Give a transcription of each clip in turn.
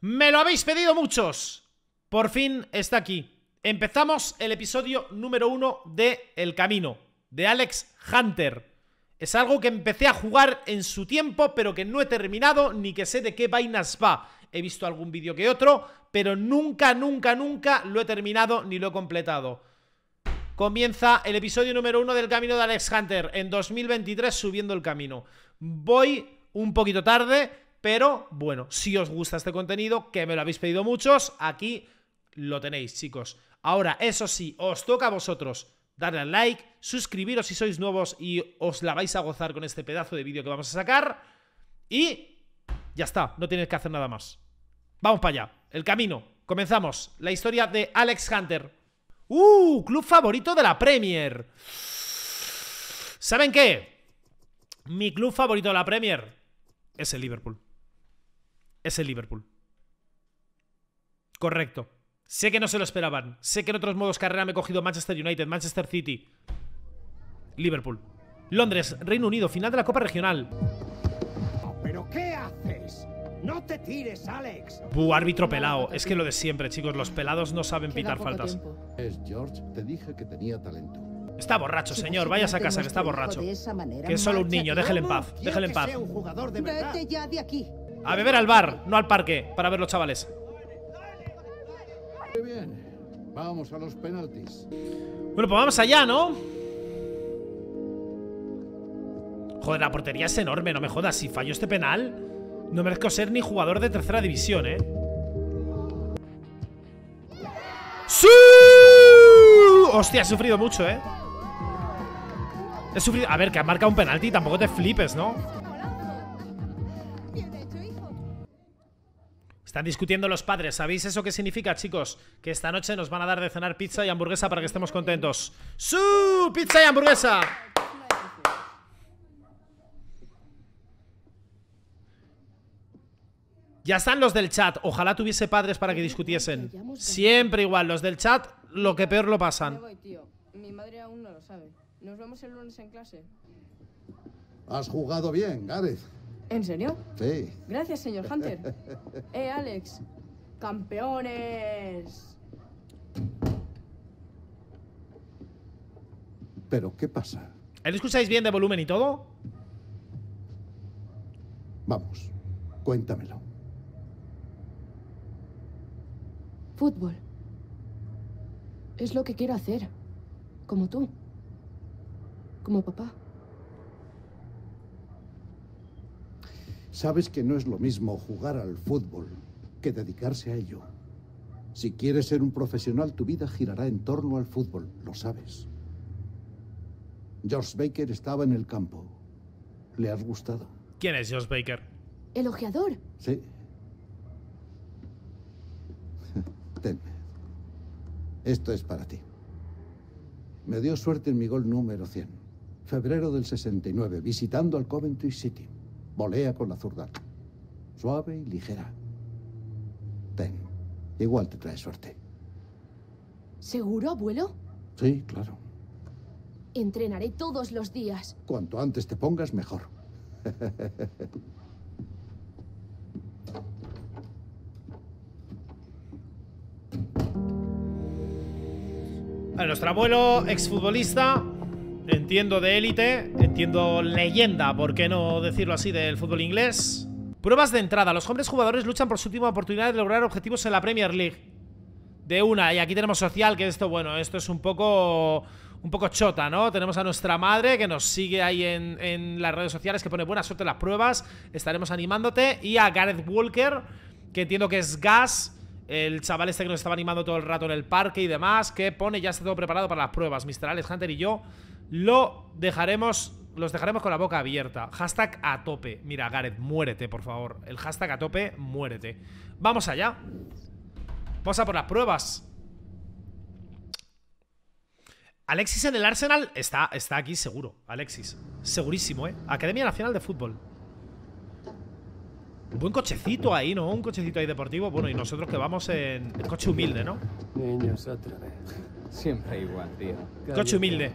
Me lo habéis pedido muchos. Por fin está aquí. Empezamos el episodio número 1 de El Camino, de Alex Hunter. Es algo que empecé a jugar en su tiempo, pero que no he terminado, ni que sé de qué vainas va. He visto algún vídeo que otro, pero nunca lo he terminado ni lo he completado. Comienza el episodio número 1 del Camino de Alex Hunter en 2023 subiendo el camino. Voy un poquito tarde, pero bueno, si os gusta este contenido, que me lo habéis pedido muchos, aquí lo tenéis, chicos. Ahora, eso sí, os toca a vosotros darle al like, suscribiros si sois nuevos y os la vais a gozar con este pedazo de vídeo que vamos a sacar. Y ya está, no tienes que hacer nada más. Vamos para allá, el camino. Comenzamos la historia de Alex Hunter. Club favorito de la Premier. ¿Saben qué? Mi club favorito de la Premier es el Liverpool. Es el Liverpool. Correcto. Sé que no se lo esperaban. Sé que en otros modos carrera me he cogido Manchester United, Manchester City. Liverpool. Londres, Reino Unido, final de la Copa Regional. ¿Pero qué haces? ¡No te tires, Alex! Árbitro pelado. Es que lo de siempre, chicos. Los pelados no saben pitar faltas. Es George, te dije que tenía talento. Está borracho, señor. Váyase a casa, que está borracho. Que es solo un niño. Déjele en paz. Déjele en paz. Vete ya de aquí. A beber al bar, no al parque, para ver los chavales. Muy bien. Vamos a los penaltis. Bueno, pues vamos allá, ¿no? Joder, la portería es enorme, no me jodas. Si fallo este penal, no merezco ser ni jugador de tercera división, ¿eh? ¡Sí! Hostia, he sufrido mucho, ¿eh? He sufrido... A ver, que ha marcado un penalti, tampoco te flipes, ¿no? Están discutiendo los padres. ¿Sabéis eso qué significa, chicos? Que esta noche nos van a dar de cenar pizza y hamburguesa para que estemos contentos. ¡Su! ¡Pizza y hamburguesa! Ya están los del chat. Ojalá tuviese padres para que discutiesen. Siempre igual. Los del chat, lo que peor lo pasan. Me voy, tío. Mi madre aún no lo sabe. Nos vemos el lunes en clase. Has jugado bien, Gareth. ¿En serio? Sí. Gracias, señor Hunter. Alex. ¡Campeones! ¿Pero qué pasa? ¿Lo escucháis bien de volumen y todo? Vamos, cuéntamelo. Fútbol. Es lo que quiero hacer. Como tú. Como papá. Sabes que no es lo mismo jugar al fútbol que dedicarse a ello. Si quieres ser un profesional, tu vida girará en torno al fútbol, lo sabes. George Baker estaba en el campo. ¿Le has gustado? ¿Quién es George Baker? El ojeador. Sí. Ten. Esto es para ti. Me dio suerte en mi gol número 100. Febrero del 69, visitando al Coventry City. Volea con la zurda. Suave y ligera. Ten. Igual te trae suerte. ¿Seguro, abuelo? Sí, claro. Entrenaré todos los días. Cuanto antes te pongas, mejor. A nuestro abuelo, exfutbolista, entiendo de élite, entiendo leyenda, por qué no decirlo así, del fútbol inglés. Pruebas de entrada. Los jóvenes jugadores luchan por su última oportunidad de lograr objetivos en la Premier League. De una, y aquí tenemos social, que esto, bueno, esto es un poco chota, ¿no? Tenemos a nuestra madre que nos sigue ahí en las redes sociales, que pone buena suerte en las pruebas, estaremos animándote. Y a Gareth Walker, que entiendo que es Gas, el chaval este que nos estaba animando todo el rato en el parque y demás, que pone ya está todo preparado para las pruebas. Mr. Alex Hunter y yo los dejaremos con la boca abierta. Hashtag a tope. Mira, Gareth, muérete, por favor. El hashtag a tope, muérete. Vamos allá. Vamos a por las pruebas. Alexis en el Arsenal está aquí seguro. Alexis, segurísimo, ¿eh? Academia Nacional de Fútbol. Un buen cochecito ahí, ¿no? Un cochecito ahí deportivo. Bueno, y nosotros que vamos en coche humilde, ¿no? Niños otra vez. Siempre igual, tío. Coche humilde.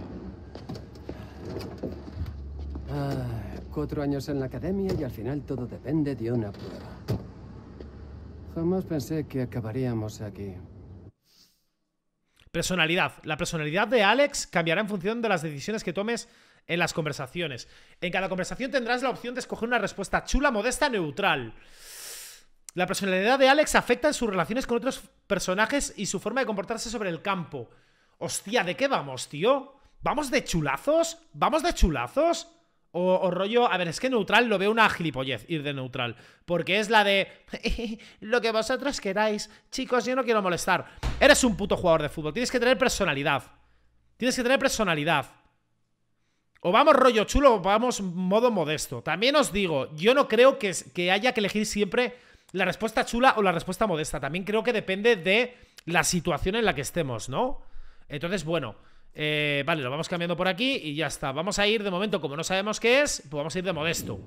4 años en la academia y al final todo depende de una prueba. Jamás pensé que acabaríamos aquí. Personalidad. La personalidad de Alex cambiará en función de las decisiones que tomes en las conversaciones. En cada conversación tendrás la opción de escoger una respuesta chula, modesta, neutral. La personalidad de Alex afecta en sus relaciones con otros personajes y su forma de comportarse sobre el campo. Hostia, ¿de qué vamos, tío? ¿Vamos de chulazos? ¿Vamos de chulazos? O rollo... A ver, es que neutral lo veo una gilipollez, ir de neutral. Porque es la de... lo que vosotros queráis. Chicos, yo no quiero molestar. Eres un puto jugador de fútbol. Tienes que tener personalidad. Tienes que tener personalidad. O vamos rollo chulo o vamos modo modesto. También os digo, yo no creo que haya que elegir siempre la respuesta chula o la respuesta modesta. También creo que depende de la situación en la que estemos, ¿no? Entonces, bueno... vale, lo vamos cambiando por aquí y ya está. Vamos a ir de momento, como no sabemos qué es, pues vamos a ir de modesto.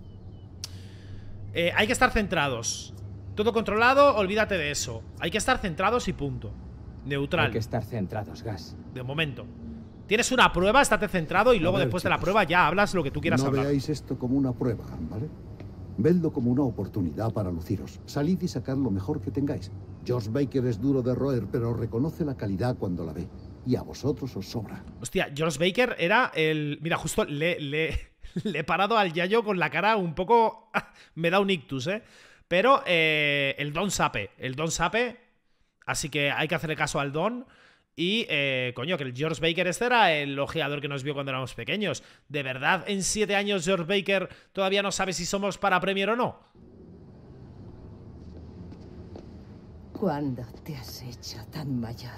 Hay que estar centrados. Todo controlado, olvídate de eso. Hay que estar centrados y punto. Neutral. Hay que estar centrados, Gas. De momento. Tienes una prueba, estate centrado y luego A ver, después de la chicos, prueba ya hablas lo que tú quieras no hablar. veáis esto como una prueba, ¿vale? Vedlo como una oportunidad para luciros. Salid y sacar lo mejor que tengáis. George Baker es duro de roer, pero reconoce la calidad cuando la ve. Y a vosotros os sobra. Hostia, George Baker era el... Mira, justo le he parado al Yayo con la cara un poco... Me da un ictus, ¿eh? Pero el Don Sape. El Don Sape. Así que hay que hacerle caso al Don. Y, coño, que el George Baker este era el ojeador que nos vio cuando éramos pequeños. ¿De verdad en 7 años George Baker todavía no sabe si somos para Premier o no? ¿Cuándo te has hecho tan mayor?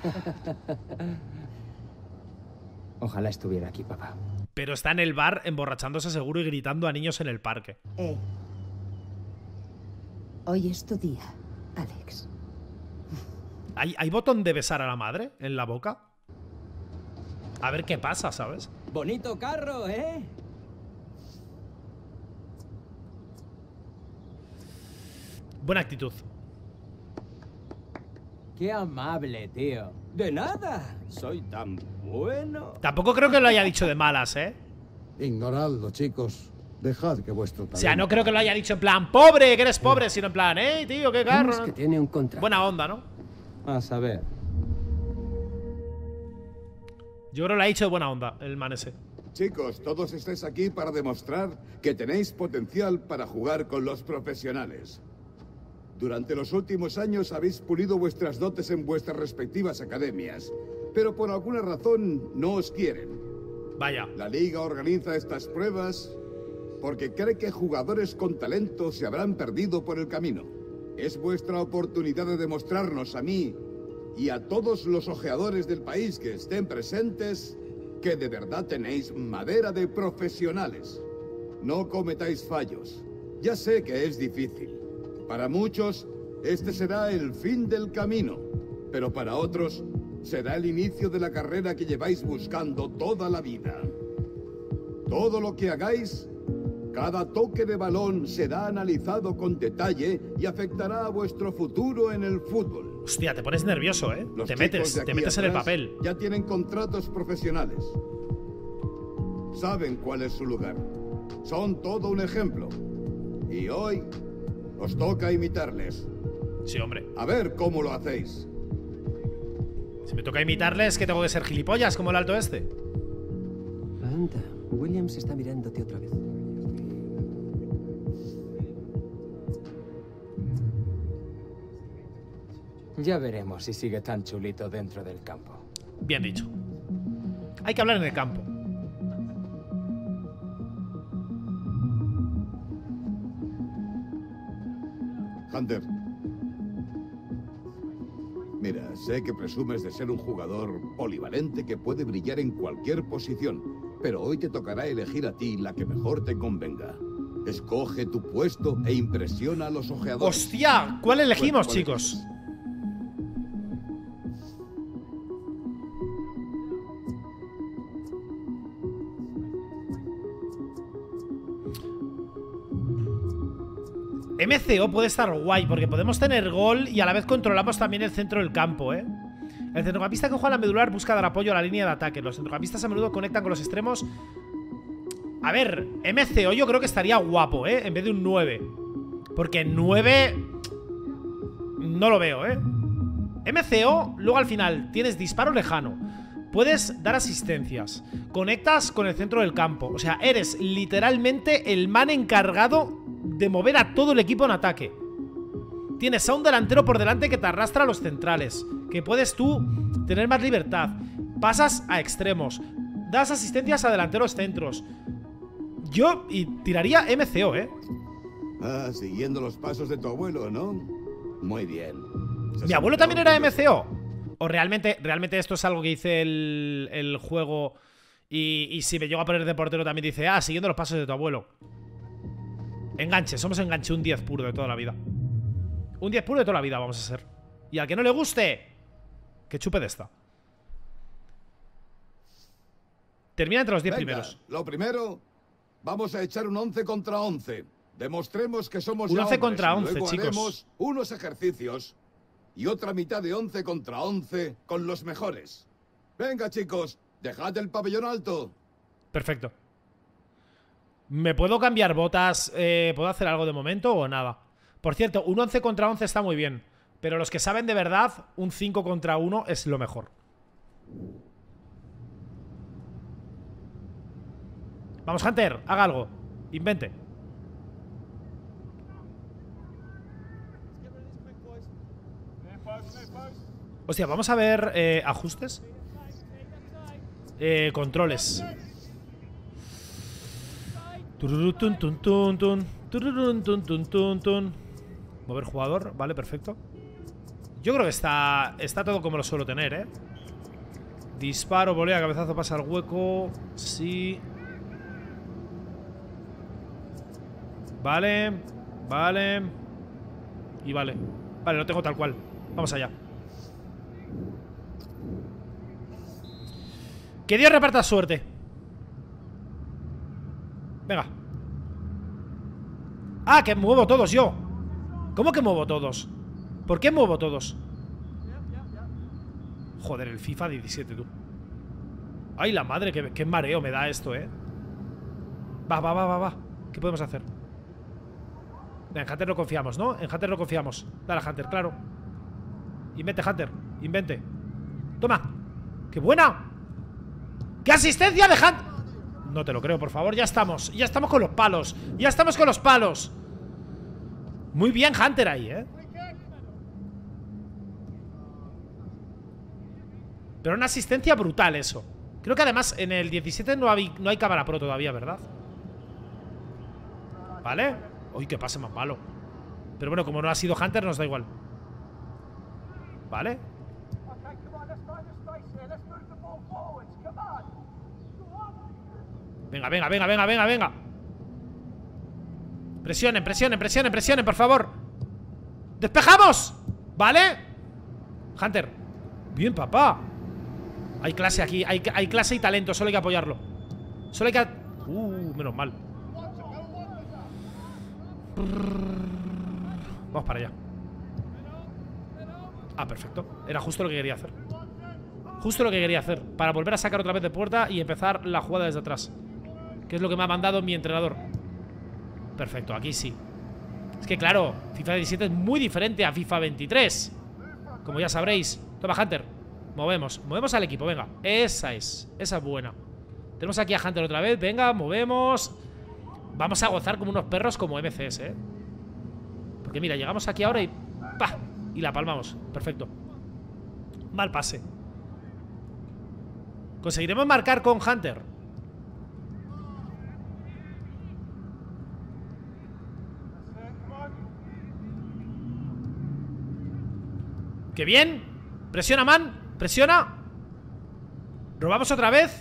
Ojalá estuviera aquí, papá. Pero está en el bar emborrachándose seguro y gritando a niños en el parque. Hoy es tu día, Alex. ¿Hay botón de besar a la madre en la boca? A ver qué pasa, ¿sabes? Bonito carro, ¿eh? Buena actitud. Qué amable, tío. De nada. Soy tan bueno. Tampoco creo que lo haya dicho de malas, ¿eh? Ignoradlo, chicos. Dejad que vuestro talento... O sea, no creo que lo haya dicho en plan pobre, que eres pobre, sino en plan, tío, qué carro. Es que tiene un contrato. Buena onda, ¿no? A saber. Yo creo que lo ha dicho de buena onda, el man ese. Chicos, todos estáis aquí para demostrar que tenéis potencial para jugar con los profesionales. Durante los últimos años habéis pulido vuestras dotes en vuestras respectivas academias, pero por alguna razón no os quieren. Vaya. La Liga organiza estas pruebas porque cree que jugadores con talento se habrán perdido por el camino. Es vuestra oportunidad de demostrarnos a mí y a todos los ojeadores del país que estén presentes que de verdad tenéis madera de profesionales. No cometáis fallos. Ya sé que es difícil. Para muchos, este será el fin del camino, pero para otros será el inicio de la carrera que lleváis buscando toda la vida. Todo lo que hagáis, cada toque de balón será analizado con detalle y afectará a vuestro futuro en el fútbol. Hostia, te pones nervioso, ¿eh? Los Te chicos metes de aquí en el atrás papel. Ya tienen contratos profesionales. Saben cuál es su lugar. Son todo un ejemplo. Y hoy os toca imitarles. Sí, hombre. A ver cómo lo hacéis. Si me toca imitarles, que tengo que ser gilipollas como el alto este. Anda, Williams está mirándote otra vez. Ya veremos si sigue tan chulito dentro del campo. Bien dicho. Hay que hablar en el campo. Hunter. Mira, sé que presumes de ser un jugador polivalente que puede brillar en cualquier posición, pero hoy te tocará elegir a ti la que mejor te convenga. Escoge tu puesto e impresiona a los ojeadores. ¡Hostia! ¿Cuál elegimos, ¿Cuál chicos? elegís? MCO puede estar guay, porque podemos tener gol y a la vez controlamos también el centro del campo, ¿eh? El centrocampista que juega la medular busca dar apoyo a la línea de ataque. Los centrocampistas a menudo conectan con los extremos. A ver, MCO yo creo que estaría guapo, ¿eh? En vez de un 9. Porque en 9... no lo veo, ¿eh? MCO, luego al final tienes disparo lejano. Puedes dar asistencias. Conectas con el centro del campo. O sea, eres literalmente el man encargado de mover a todo el equipo en ataque. Tienes a un delantero por delante que te arrastra a los centrales, que puedes tú tener más libertad. Pasas a extremos. Das asistencias a delanteros centros. Yo tiraría MCO, ¿eh? Ah, siguiendo los pasos de tu abuelo, ¿no? Muy bien. ¿Mi abuelo también era MCO? ¿O realmente esto es algo que dice el juego y si me llego a poner de portero también dice, ah, siguiendo los pasos de tu abuelo? Enganche, somos enganche, un 10 puro de toda la vida. Un 10 puro de toda la vida vamos a ser. Y al que no le guste, que chupe de esta. Termina entre los 10 primeros. Lo primero, vamos a echar un 11 contra 11. Demostremos que somos un 11 hombres, contra 11, luego chicos. Haremos unos ejercicios y otra mitad de 11 contra 11 con los mejores. Venga, chicos, dejad el pabellón alto. Perfecto. ¿Me puedo cambiar botas? ¿Puedo hacer algo de momento o nada? Por cierto, un 11 contra 11 está muy bien, pero los que saben de verdad, un 5 contra 1 es lo mejor. Vamos, Hunter, haga algo. Invente. Hostia, vamos a ver ajustes. Controles. Mover jugador, vale, perfecto. Yo creo que está todo como lo suelo tener, ¿eh? Disparo, volea, cabezazo, pasa al hueco. Sí. Vale. Vale. Y vale. Vale, lo tengo tal cual. Vamos allá. Que Dios reparta suerte. Venga. Ah, que muevo todos yo. ¿Cómo que muevo todos? ¿Por qué muevo todos? Joder, el FIFA 17, tú. Ay, la madre, qué mareo me da esto, Va. ¿Qué podemos hacer? En Hunter no confiamos, ¿no? En Hunter no confiamos. Dale, Hunter, claro. Invente, Hunter. Invente. Toma. ¡Qué buena! ¡Qué asistencia de Hunter! No te lo creo, por favor. Ya estamos con los palos. Ya estamos con los palos. Muy bien Hunter ahí, ¿eh? Pero una asistencia brutal eso. Creo que además en el 17 no hay cámara pro todavía, ¿verdad? ¿Vale? Uy, qué pase más malo. Pero bueno, como no ha sido Hunter, nos da igual. ¿Vale? Venga. Presionen, por favor. ¡Despejamos! ¿Vale? Hunter. Bien, papá. Hay clase aquí, hay clase y talento. Solo hay que apoyarlo. Solo hay que... menos mal. Vamos para allá. Ah, perfecto. Era justo lo que quería hacer. Justo lo que quería hacer. Para volver a sacar otra vez de puerta y empezar la jugada desde atrás. Que es lo que me ha mandado mi entrenador. Perfecto, aquí sí. Es que claro, FIFA 17 es muy diferente a FIFA 23. Como ya sabréis. Toma, Hunter. Movemos al equipo, venga. Esa es buena. Tenemos aquí a Hunter otra vez, venga, movemos. Vamos a gozar como unos perros como MCS, ¿eh? Porque mira, llegamos aquí ahora y... ¡pah! Y la palmamos, perfecto. Mal pase. ¿Conseguiremos marcar con Hunter? ¡Qué bien! Presiona, man. Presiona. Robamos otra vez.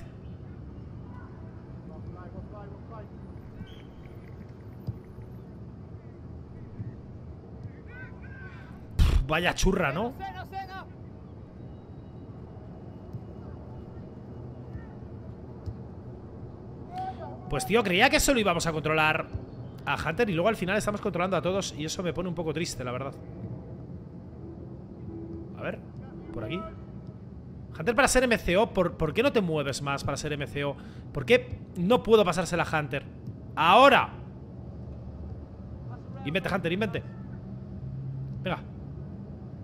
Vaya churra, ¿no? Pues tío, creía que solo íbamos a controlar a Hunter y luego al final estamos controlando a todos y eso me pone un poco triste, la verdad. A ver, por aquí. Hunter para ser MCO, ¿por qué no te mueves más para ser MCO? ¿Por qué no puedo pasársela a Hunter? ¡Ahora! Invente, Hunter, invente. Venga.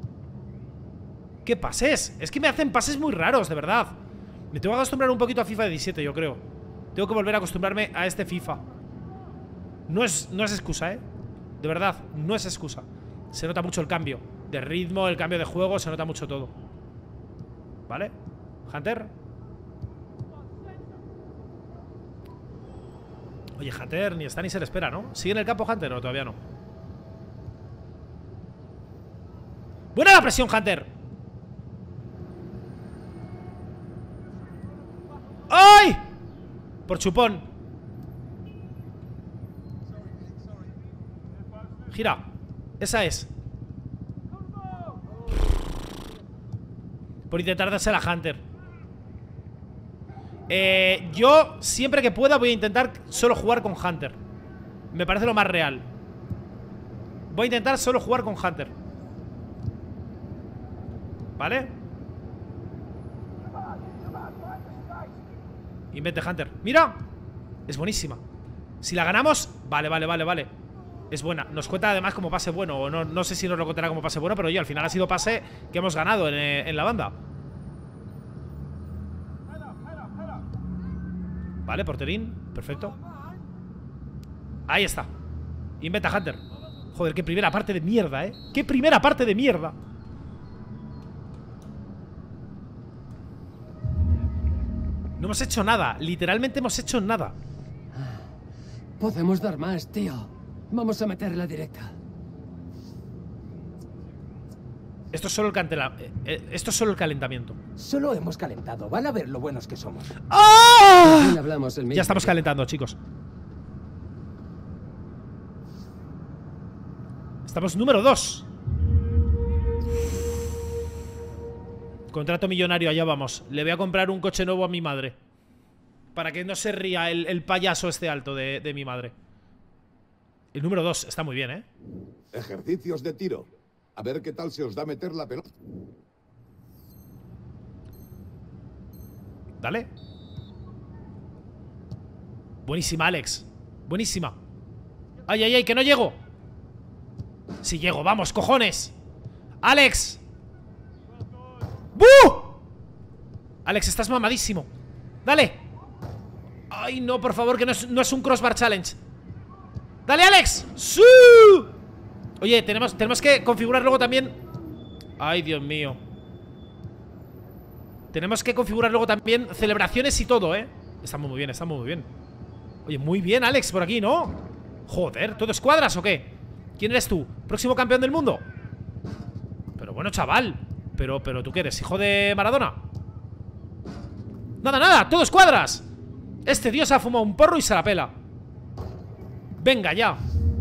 ¿Qué pases? Es que me hacen pases muy raros, de verdad. Me tengo que acostumbrar un poquito a FIFA 17, yo creo. Tengo que volver a acostumbrarme a este FIFA. No es excusa, ¿eh? De verdad, no es excusa. Se nota mucho el cambio de ritmo, el cambio de juego, se nota mucho todo. ¿Vale? Hunter. Oye, Hunter ni está ni se le espera, ¿no? ¿Sigue en el campo Hunter o todavía no? ¡Buena la presión, Hunter! ¡Ay! Por chupón. Gira. Esa es. Por intentar dársela a Hunter. Yo, siempre que pueda, voy a intentar solo jugar con Hunter. Me parece lo más real. Voy a intentar solo jugar con Hunter. ¿Vale? Invente Hunter. ¡Mira! Es buenísima. Si la ganamos, vale. Es buena. Nos cuenta además como pase bueno. O no sé si nos lo contará como pase bueno, pero oye, al final ha sido pase que hemos ganado en la banda. Vale, porterín. Perfecto. Ahí está. Inventa Hunter. Joder, qué primera parte de mierda, ¿eh? Qué primera parte de mierda. No hemos hecho nada. Literalmente hemos hecho nada. Podemos dar más, tío. Vamos a meter la directa. Esto es solo esto es solo el calentamiento. Solo hemos calentado. Van a ver lo buenos que somos. ¡Ah! Hablamos el mismo. Ya estamos calentando, chicos. Estamos número 2. Contrato millonario, allá vamos. Le voy a comprar un coche nuevo a mi madre. Para que no se ría el payaso este alto de mi madre. El número 2 está muy bien, ¿eh? Ejercicios de tiro. A ver qué tal se os da meter la pelota. Dale. Buenísima, Alex. Buenísima. ¡Ay, que no llego! Sí llego, vamos, cojones. ¡Alex! ¡Buh! Alex, estás mamadísimo. Dale. Ay, no, por favor, que no es un crossbar challenge. ¡Dale, Alex! ¡Sí! Oye, tenemos que configurar luego también. Ay, Dios mío. Tenemos que configurar luego también celebraciones y todo, ¿eh? Está muy bien, está muy bien. Oye, muy bien, Alex, por aquí, ¿no? Joder, ¿todo escuadras o qué? ¿Quién eres tú? ¿Próximo campeón del mundo? Pero bueno, chaval. Pero ¿tú qué eres? ¿Hijo de Maradona? Nada, todo escuadras. Este tío se ha fumado un porro y se la pela. Venga, ya.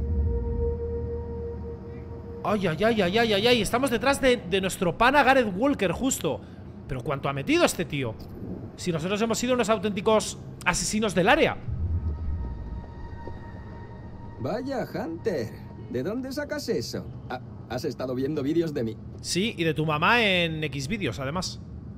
Ay. Estamos detrás de nuestro pana Gareth Walker, justo. Pero ¿cuánto ha metido este tío? Si nosotros hemos sido unos auténticos asesinos del área. Vaya, Hunter. ¿De dónde sacas eso? ¿Has estado viendo vídeos de mí? Sí, y de tu mamá en Xvideos, además.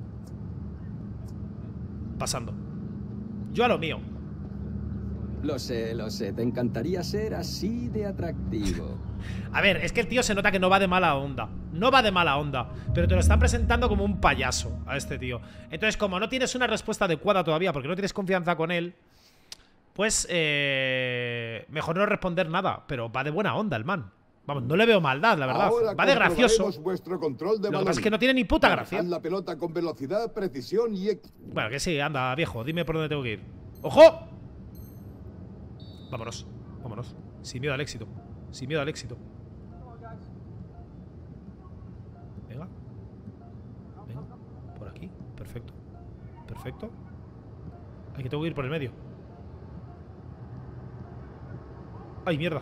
Pasando. Yo a lo mío. Lo sé. Te encantaría ser así de atractivo. A ver, es que el tío se nota que no va de mala onda. No va de mala onda. Pero te lo están presentando como un payaso a este tío. Entonces, como no tienes una respuesta adecuada todavía, porque no tienes confianza con él, pues mejor no responder nada. Pero va de buena onda el man. Vamos, no le veo maldad, la verdad. Ahora va de gracioso. Vuestro control de Lo que pasa es que no tiene ni puta gracia. la pelota con velocidad, precisión y... Bueno, que sí, anda, viejo. Dime por dónde tengo que ir. ¡Ojo! Vámonos. Sin miedo al éxito. Venga. Por aquí. Perfecto. Ay, que tengo que ir por el medio. ¡Ay, mierda!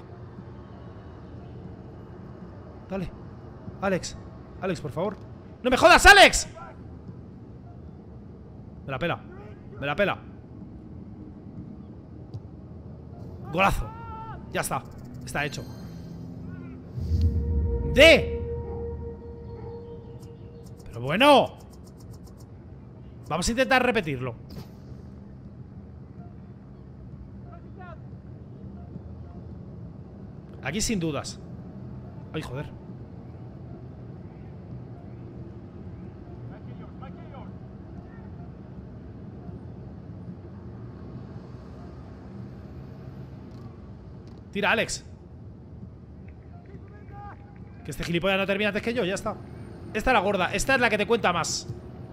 Dale. Alex, por favor. ¡No me jodas, Alex! Me la pela. Golazo. Ya está. Está hecho. Pero bueno. Vamos a intentar repetirlo. Aquí sin dudas. Ay, joder. Tira, Alex. Que este gilipollas no termina antes que yo, ya está. Esta es la gorda, esta es la que te cuenta más.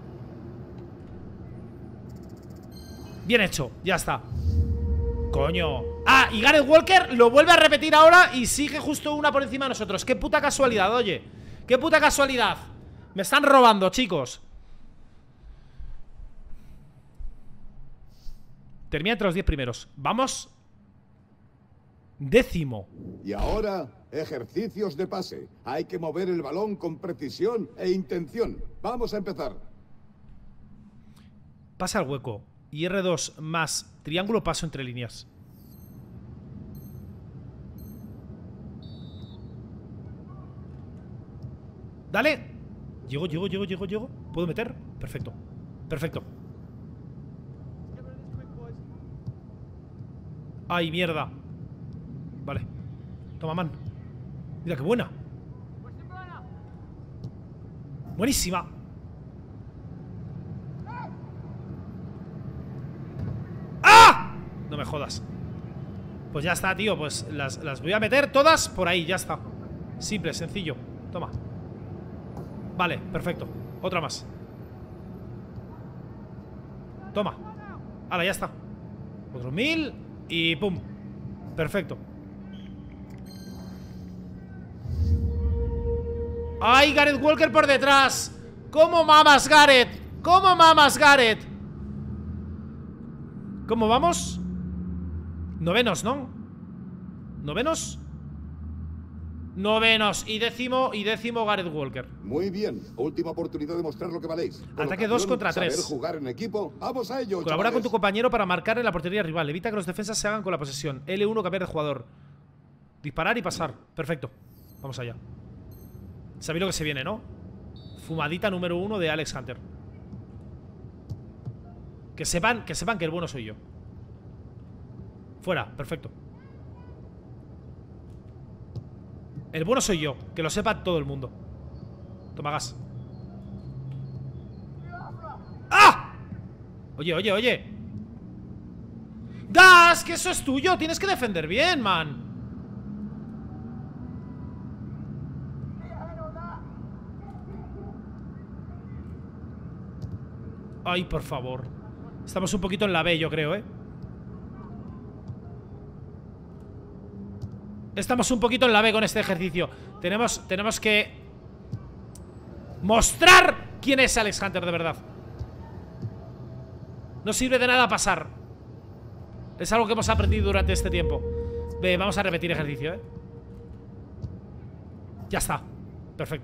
Bien hecho, ya está. Coño. Ah, y Gareth Walker lo vuelve a repetir ahora y sigue justo una por encima de nosotros. Qué puta casualidad, oye. Qué puta casualidad. Me están robando, chicos. Termina entre los 10 primeros. Vamos. 10º. Y ahora, ejercicios de pase. Hay que mover el balón con precisión e intención. Vamos a empezar. Pasa al hueco. Y R2 más triángulo, paso entre líneas. Dale. Llego. ¿Puedo meter? Perfecto. Perfecto. Ay, mierda. Vale. Toma, man. Mira, qué buena. Buenísima. ¡Ah! No me jodas. Pues ya está, tío. Pues las voy a meter todas por ahí, ya está. Simple, sencillo. Toma. Vale, perfecto. Otra más. Toma. Ahora ya está. Otro 1000 y pum. Perfecto. ¡Ay, Gareth Walker por detrás! ¿Cómo mamas, Gareth? ¿Cómo mamas, Gareth? ¿Cómo vamos? Novenos, ¿no? ¿Novenos? Novenos y décimo Gareth Walker. Muy bien, última oportunidad de mostrar lo que valéis. Ataque 2 contra 3. Saber jugar en equipo. Vamos a ello. Colabora chavales. con tu compañero para marcar en la portería rival. Evita que los defensas se hagan con la posesión. L1 cambiar de jugador. Disparar y pasar. Perfecto. Vamos allá. Sabéis lo que se viene, ¿no? Fumadita número 1 de Alex Hunter. Que sepan que el bueno soy yo. Fuera, perfecto. El bueno soy yo, que lo sepa todo el mundo. Toma gas. ¡Ah! Oye. ¡Gas! Que eso es tuyo. Tienes que defender bien, man. Ay, por favor. Estamos un poquito en la B, yo creo, ¿eh? Estamos un poquito en la B con este ejercicio. Tenemos que mostrar quién es Alex Hunter de verdad. No sirve de nada pasar. Es algo que hemos aprendido durante este tiempo. Ve, vamos a repetir ejercicio, ¿eh? Ya está. Perfecto.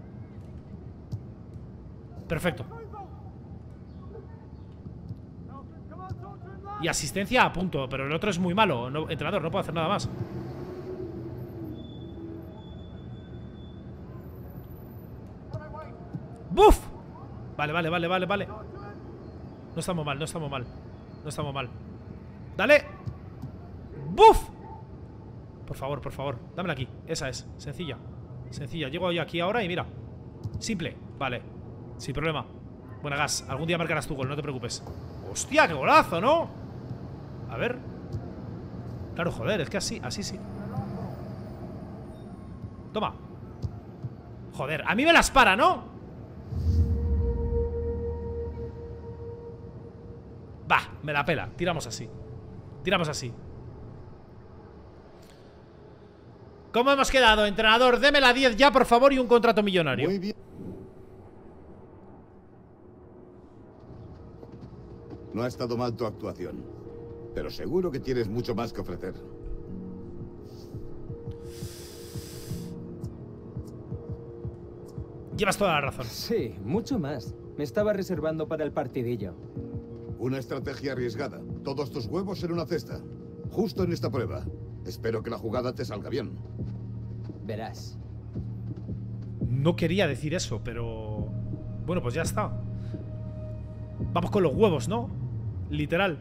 Perfecto. Y asistencia a punto. Pero el otro es muy malo, no, entrenador, no puedo hacer nada más. ¡Buf! Vale. No estamos mal. Dale. ¡Buf! Por favor, dámela aquí. Esa es, sencilla. Llego yo aquí ahora y mira. Simple, vale. Sin problema. Buena gas, algún día marcarás tu gol, no te preocupes. ¡Hostia, qué golazo!, ¿no? A ver. Claro, joder, es que así sí. Toma. Joder, a mí me las para, ¿no? Va, me la pela, tiramos así. ¿Cómo hemos quedado, entrenador? Deme la 10 ya, por favor, y un contrato millonario. Muy bien. No ha estado mal tu actuación, pero seguro que tienes mucho más que ofrecer. Llevas toda la razón. Sí, mucho más. Me estaba reservando para el partidillo. Una estrategia arriesgada. Todos tus huevos en una cesta. Justo en esta prueba. Espero que la jugada te salga bien. Verás. No quería decir eso, pero... Bueno, pues ya está. Vamos con los huevos, ¿no? Literal.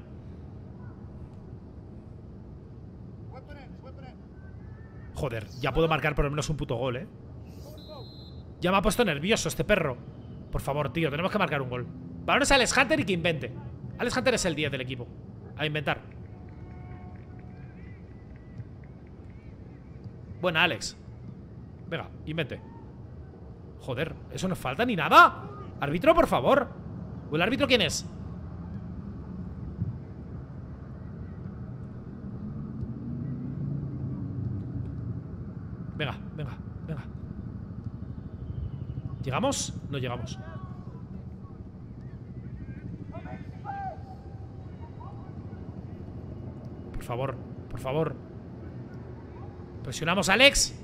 Joder, ya puedo marcar por lo menos un puto gol, ¿eh? Ya me ha puesto nervioso este perro. Por favor, tío, tenemos que marcar un gol. Balones a Alex Hunter y que invente. Alex Hunter es el 10 del equipo. A inventar. Buena, Alex. Venga, invente. Joder, eso no falta ni nada. Árbitro, por favor. ¿O el árbitro quién es? Venga, venga, venga. ¿Llegamos? No llegamos. Por favor, por favor. Presionamos a Alex.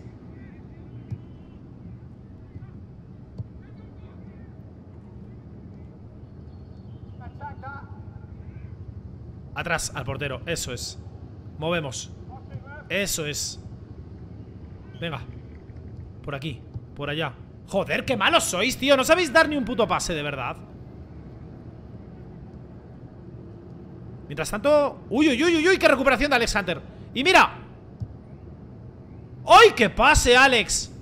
Atrás al portero, eso es. Movemos. Eso es. Venga. Por aquí, por allá. Joder, qué malos sois, tío. No sabéis dar ni un puto pase, de verdad. Mientras tanto... Uy, uy, uy, uy, uy, qué recuperación de Alex Hunter. Y mira. ¡Ay, qué pase, Alex!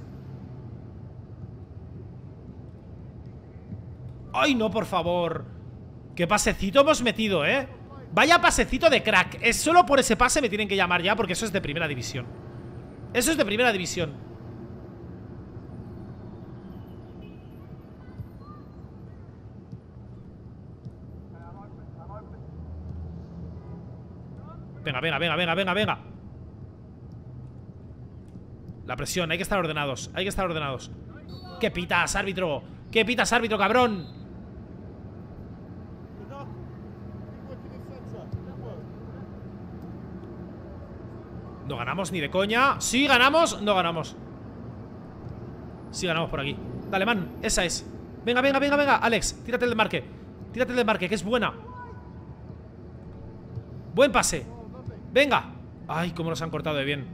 ¡Ay, no, por favor! ¡Qué pasecito hemos metido, eh! Vaya pasecito de crack. Es solo por ese pase me tienen que llamar ya, porque eso es de primera división. Eso es de primera división. Venga, venga, venga, venga, venga, venga. La presión, hay que estar ordenados. Hay que estar ordenados. ¿Qué pitas, árbitro? ¿Qué pitas, árbitro, cabrón? No ganamos ni de coña. Sí, ganamos, no ganamos. Sí, ganamos por aquí. Dale, man, esa es. Venga, venga, venga, venga, Alex, tírate el desmarque. Tírate el desmarque, que es buena. Buen pase. Venga. Ay, cómo nos han cortado de bien.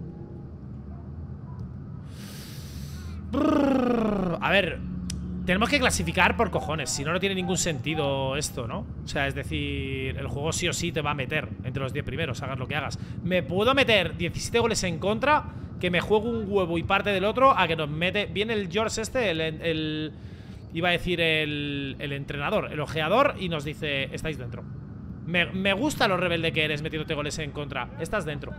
A ver, tenemos que clasificar por cojones. Si no, no tiene ningún sentido esto, ¿no? O sea, es decir, el juego sí o sí te va a meter entre los 10 primeros, hagas lo que hagas. Me puedo meter 17 goles en contra, que me juego un huevo y parte del otro, a que nos mete... Viene el George este, iba a decir el entrenador, el ojeador, y nos dice, estáis dentro. Me gusta lo rebelde que eres metiéndote goles en contra. Estás dentro.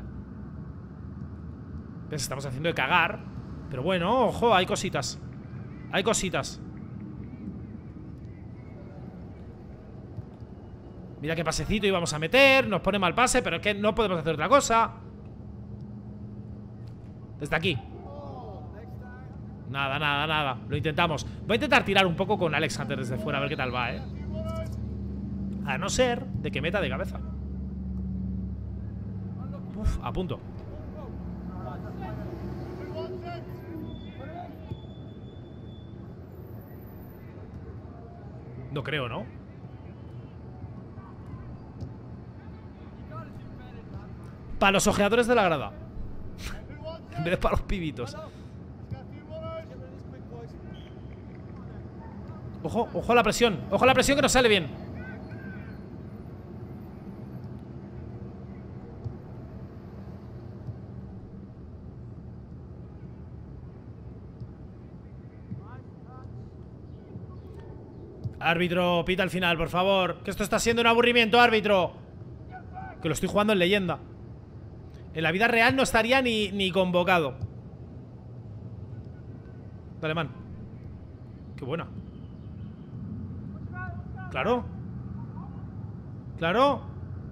¿Ves? Estamos haciendo de cagar. Pero bueno, ojo, hay cositas. Hay cositas. Mira qué pasecito íbamos a meter. Nos pone mal pase, pero es que no podemos hacer otra cosa. Desde aquí. Nada, nada, nada. Lo intentamos. Voy a intentar tirar un poco con Alex Hunter desde fuera, a ver qué tal va, A no ser de que meta de cabeza. Uf, a punto. No creo, ¿no? Para los ojeadores de la grada. En vez de para los pibitos. Ojo, ojo a la presión. Ojo a la presión que nos sale bien. Árbitro, pita al final, por favor. Que esto está siendo un aburrimiento, árbitro. Que lo estoy jugando en leyenda. En la vida real no estaría ni convocado. Dale, man. Qué buena. Claro. Claro.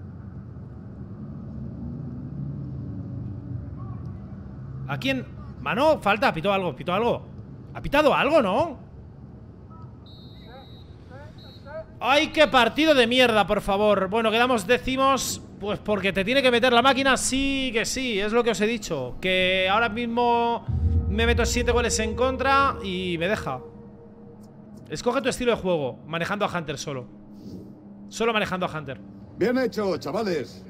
¿A quién? Mano, falta, pitó algo, pitó algo. ¿Ha pitado algo, no? ¡Ay, qué partido de mierda, por favor! Bueno, quedamos décimos. Pues porque te tiene que meter la máquina. Sí, que sí, es lo que os he dicho. Que ahora mismo me meto 7 goles en contra y me deja. Escoge tu estilo de juego. Manejando a Hunter solo. Solo manejando a Hunter. Bien hecho, chavales.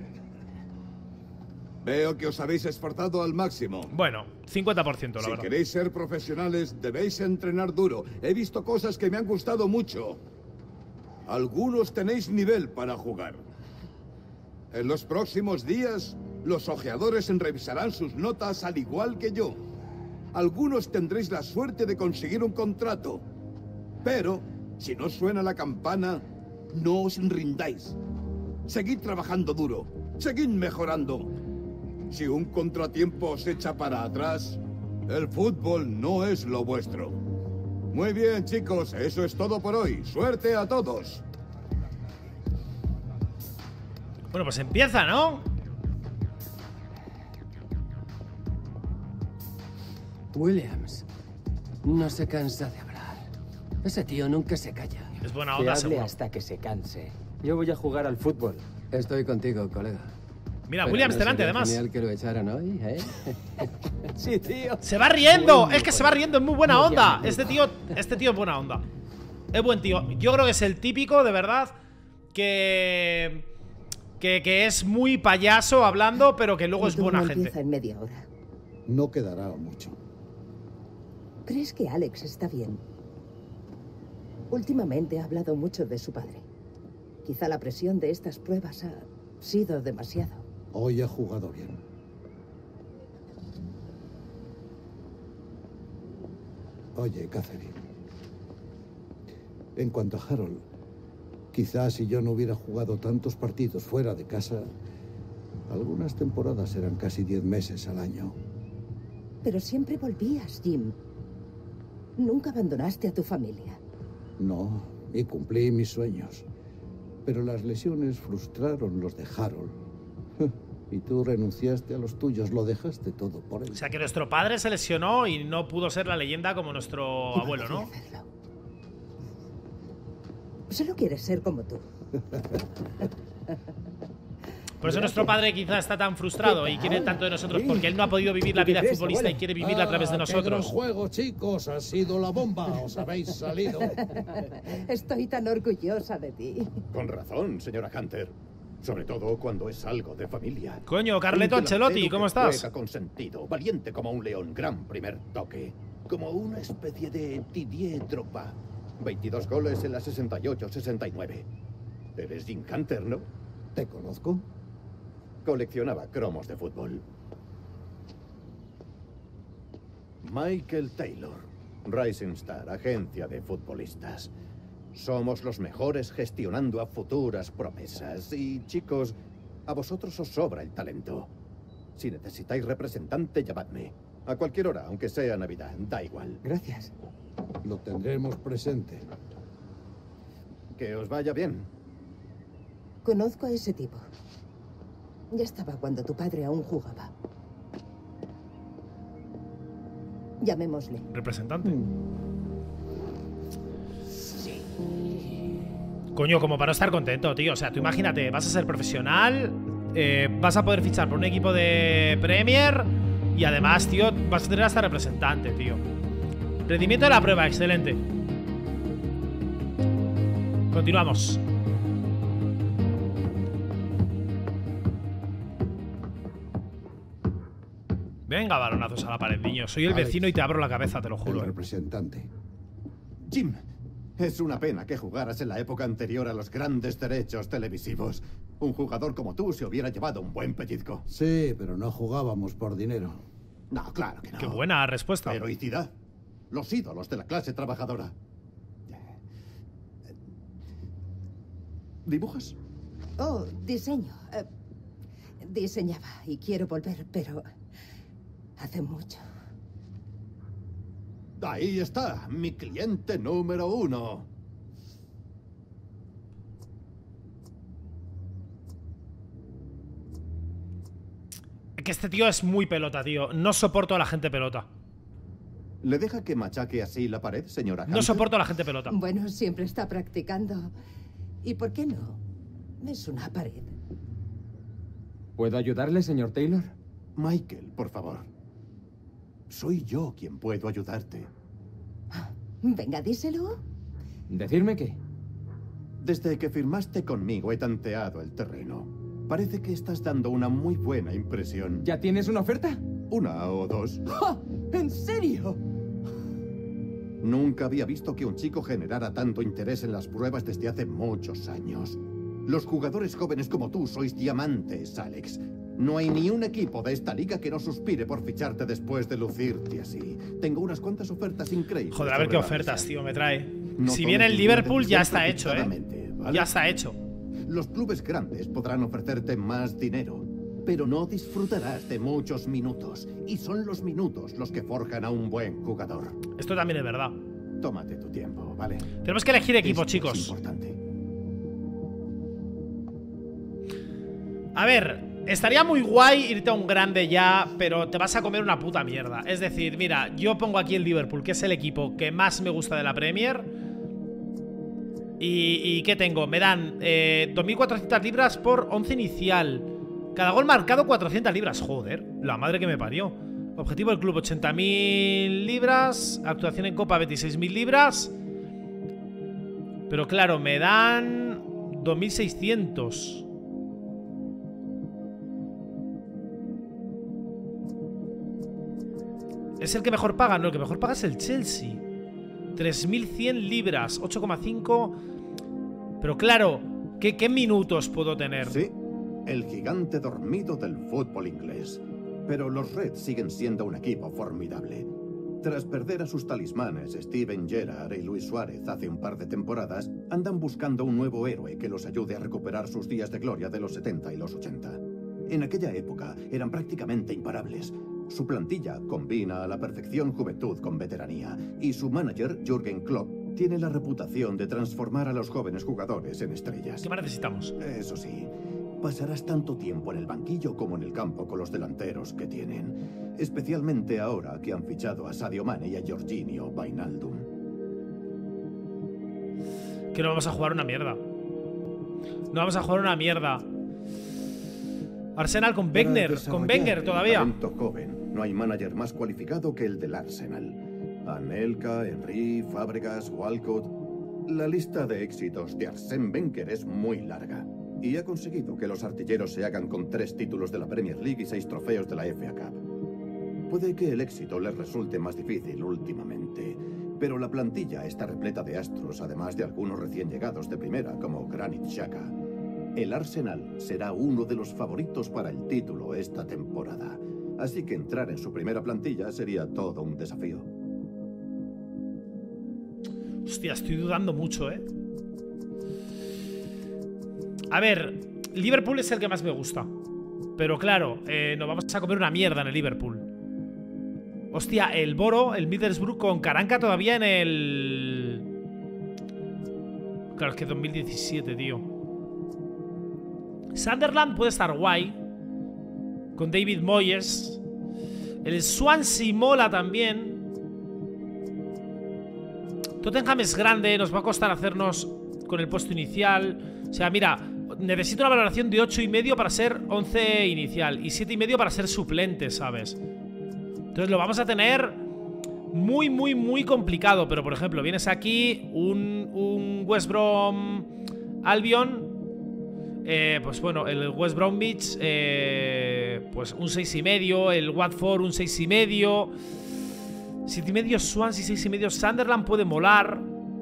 Veo que os habéis esforzado al máximo. Bueno, 50%, la verdad. Si queréis ser profesionales, debéis entrenar duro. He visto cosas que me han gustado mucho. Algunos tenéis nivel para jugar. En los próximos días, los ojeadores revisarán sus notas al igual que yo. Algunos tendréis la suerte de conseguir un contrato. Pero, si no suena la campana, no os rindáis. Seguid trabajando duro. Seguid mejorando. Si un contratiempo os echa para atrás, el fútbol no es lo vuestro. Muy bien, chicos, eso es todo por hoy. ¡Suerte a todos! Bueno, pues empieza, ¿no? Williams no se cansa de hablar. Ese tío nunca se calla. Es buena Que onda, hable seguro. hasta que se canse. Yo voy a jugar al fútbol. Estoy contigo, colega. Mira, Pero Williams ¿no delante, sería además. genial que lo echaran hoy, ¿eh? Sí, tío. Se va riendo. Muy Es que se va riendo, es muy buena Muy onda. bien. Este tío es buena onda. Es buen tío. Yo creo que es el típico, de verdad, que es muy payaso hablando, pero que luego El es buena turno gente. empieza en media hora. No quedará mucho. ¿Crees que Alex está bien? Últimamente ha hablado mucho de su padre. Quizá la presión de estas pruebas ha sido demasiado. Hoy ha jugado bien. Oye, Catherine. En cuanto a Harold, quizás si yo no hubiera jugado tantos partidos fuera de casa, algunas temporadas eran casi 10 meses al año. Pero siempre volvías, Jim. Nunca abandonaste a tu familia. No, y cumplí mis sueños. Pero las lesiones frustraron los de Harold. Y tú renunciaste a los tuyos, lo dejaste todo por él. O sea, que nuestro padre se lesionó y no pudo ser la leyenda como nuestro abuelo, ¿no? Hacerlo. Solo quieres ser como tú. Por eso nuestro padre quizá está tan frustrado y quiere tanto de nosotros, porque él no ha podido vivir la vida de futbolista y quiere vivirla a través de ¡Qué gran nosotros. juego, chicos! Ha sido la bomba. Os habéis salido. Estoy tan orgullosa de ti. Con razón, señora Hunter. Sobre todo cuando es algo de familia. Coño, Carleto Un Ancelotti, delantero ¿cómo que estás? juega con sentido, valiente como un león, gran primer toque. Como una especie de Didier Drogba. 22 goles en la 68-69. Eres Jim Hunter, ¿no? ¿Te conozco? Coleccionaba cromos de fútbol. Michael Taylor, Rising Star, agencia de futbolistas. Somos los mejores gestionando a futuras promesas. Y, chicos, a vosotros os sobra el talento. Si necesitáis representante, llamadme. A cualquier hora, aunque sea Navidad, da igual. Gracias. Lo tendremos presente. Que os vaya bien. Conozco a ese tipo. Ya estaba cuando tu padre aún jugaba. Llamémosle. Representante. Coño, como para no estar contento, tío. O sea, tú imagínate, vas a ser profesional, vas a poder fichar por un equipo de Premier y además, tío, vas a tener hasta representante, tío. Rendimiento de la prueba, excelente. Continuamos. Venga, balonazos a la pared, niño. Soy el Alex, vecino y te abro la cabeza, te lo El juro. representante. Jim, es una pena que jugaras en la época anterior a los grandes derechos televisivos. Un jugador como tú se hubiera llevado un buen pellizco. Sí, pero no jugábamos por dinero. No, claro que no. Qué buena respuesta. Heroicidad. Los ídolos de la clase trabajadora. ¿Dibujas? Oh, diseño. Diseñaba y quiero volver, pero hace mucho. Ahí está, mi cliente número 1. Que este tío es muy pelota, tío. No soporto a la gente pelota. ¿Le deja que machaque así la pared, señora No Hunter? soporto a la gente pelota. Bueno, siempre está practicando. ¿Y por qué no? Es una pared. ¿Puedo ayudarle, señor Taylor? Michael, por favor. Soy yo quien puedo ayudarte. Venga, díselo. ¿Decirme qué? Desde que firmaste conmigo he tanteado el terreno. Parece que estás dando una muy buena impresión. ¿Ya tienes una oferta? ¿Una o dos? ¡Ja! ¿En serio? Nunca había visto que un chico generara tanto interés en las pruebas desde hace muchos años. Los jugadores jóvenes como tú sois diamantes, Alex. No hay ni un equipo de esta liga que no suspire por ficharte después de lucirte así. Tengo unas cuantas ofertas increíbles. Joder, a ver qué sobre la ofertas, mesa. tío, me trae. No Si tomes viene el ninguna Liverpool, ya decisión está hecho, precipitadamente, ¿vale? Ya está hecho. Los clubes grandes podrán ofrecerte más dinero. pero no disfrutarás de muchos minutos. Y son los minutos los que forjan a un buen jugador. Esto también es verdad. Tómate tu tiempo, ¿vale? Tenemos que elegir equipo, Esto chicos. es importante. A ver, estaría muy guay irte a un grande ya, pero te vas a comer una puta mierda. Es decir, mira, yo pongo aquí el Liverpool, que es el equipo que más me gusta de la Premier. ¿Y qué tengo? Me dan 2.400 libras por 11 inicial. Cada gol marcado 400 libras. Joder, la madre que me parió. Objetivo del club 80.000 libras. Actuación en Copa 26.000 libras. Pero claro, me dan 2.600. ¿Es el que mejor paga? No, el que mejor paga es el Chelsea. 3.100 libras, 8,5. Pero claro, ¿qué minutos puedo tener? Sí, el gigante dormido del fútbol inglés. Pero los Reds siguen siendo un equipo formidable. Tras perder a sus talismanes Steven Gerrard y Luis Suárez hace un par de temporadas, andan buscando un nuevo héroe que los ayude a recuperar sus días de gloria de los 70 y los 80. En aquella época eran prácticamente imparables. Su plantilla combina a la perfección juventud con veteranía, y su manager, Jürgen Klopp, tiene la reputación de transformar a los jóvenes jugadores en estrellas. ¿Qué más necesitamos? Eso sí, pasarás tanto tiempo en el banquillo como en el campo con los delanteros que tienen, especialmente ahora que han fichado a Sadio Mane y a Jorginho Wijnaldum. Que no vamos a jugar una mierda. No vamos a jugar una mierda. Arsenal con Wenger, todavía. Talento joven. No hay manager más cualificado que el del Arsenal. Anelka, Henry, Fábregas, Walcott. La lista de éxitos de Arsène Wenger es muy larga. Y ha conseguido que los artilleros se hagan con 3 títulos de la Premier League y 6 trofeos de la FA Cup. Puede que el éxito les resulte más difícil últimamente, pero la plantilla está repleta de astros, además de algunos recién llegados de primera, como Granit Xhaka. El Arsenal será uno de los favoritos para el título esta temporada. Así que entrar en su primera plantilla sería todo un desafío. Hostia, estoy dudando mucho, A ver, Liverpool es el que más me gusta. Pero claro, nos vamos a comer una mierda en el Liverpool. Hostia, el Boro, el Middlesbrough con Karanka todavía en el... Claro, es que 2017, tío. Sunderland puede estar guay con David Moyes. El Swansea mola también. Tottenham es grande, nos va a costar hacernos con el puesto inicial. O sea, mira, necesito una valoración de 8,5 para ser 11 inicial y 7,5 para ser suplente, ¿sabes? Entonces lo vamos a tener muy, muy, muy complicado. Pero, por ejemplo, vienes aquí, un West Brom Albion. Pues bueno, el West Bromwich, pues un 6,5. El Watford, un 6,5. 7,5 Swansea, 6,5 Sunderland puede molar.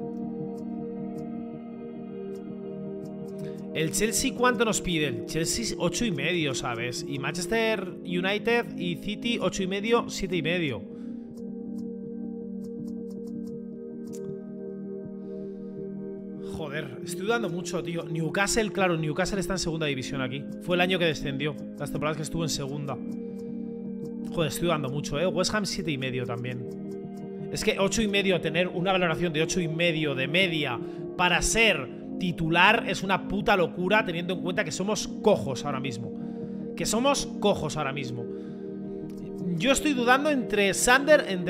El Chelsea, ¿cuánto nos pide? El Chelsea 8,5, ¿sabes? Y Manchester United y City 8,5, 7,5. Joder, estoy dudando mucho, tío. Newcastle, claro, Newcastle está en segunda división aquí. Fue el año que descendió, las temporadas que estuvo en segunda. Joder, estoy dudando mucho, West Ham 7,5 también. Es que 8,5, tener una valoración de 8,5 de media para ser titular es una puta locura, teniendo en cuenta que somos cojos ahora mismo. Yo estoy dudando entre Sunderland,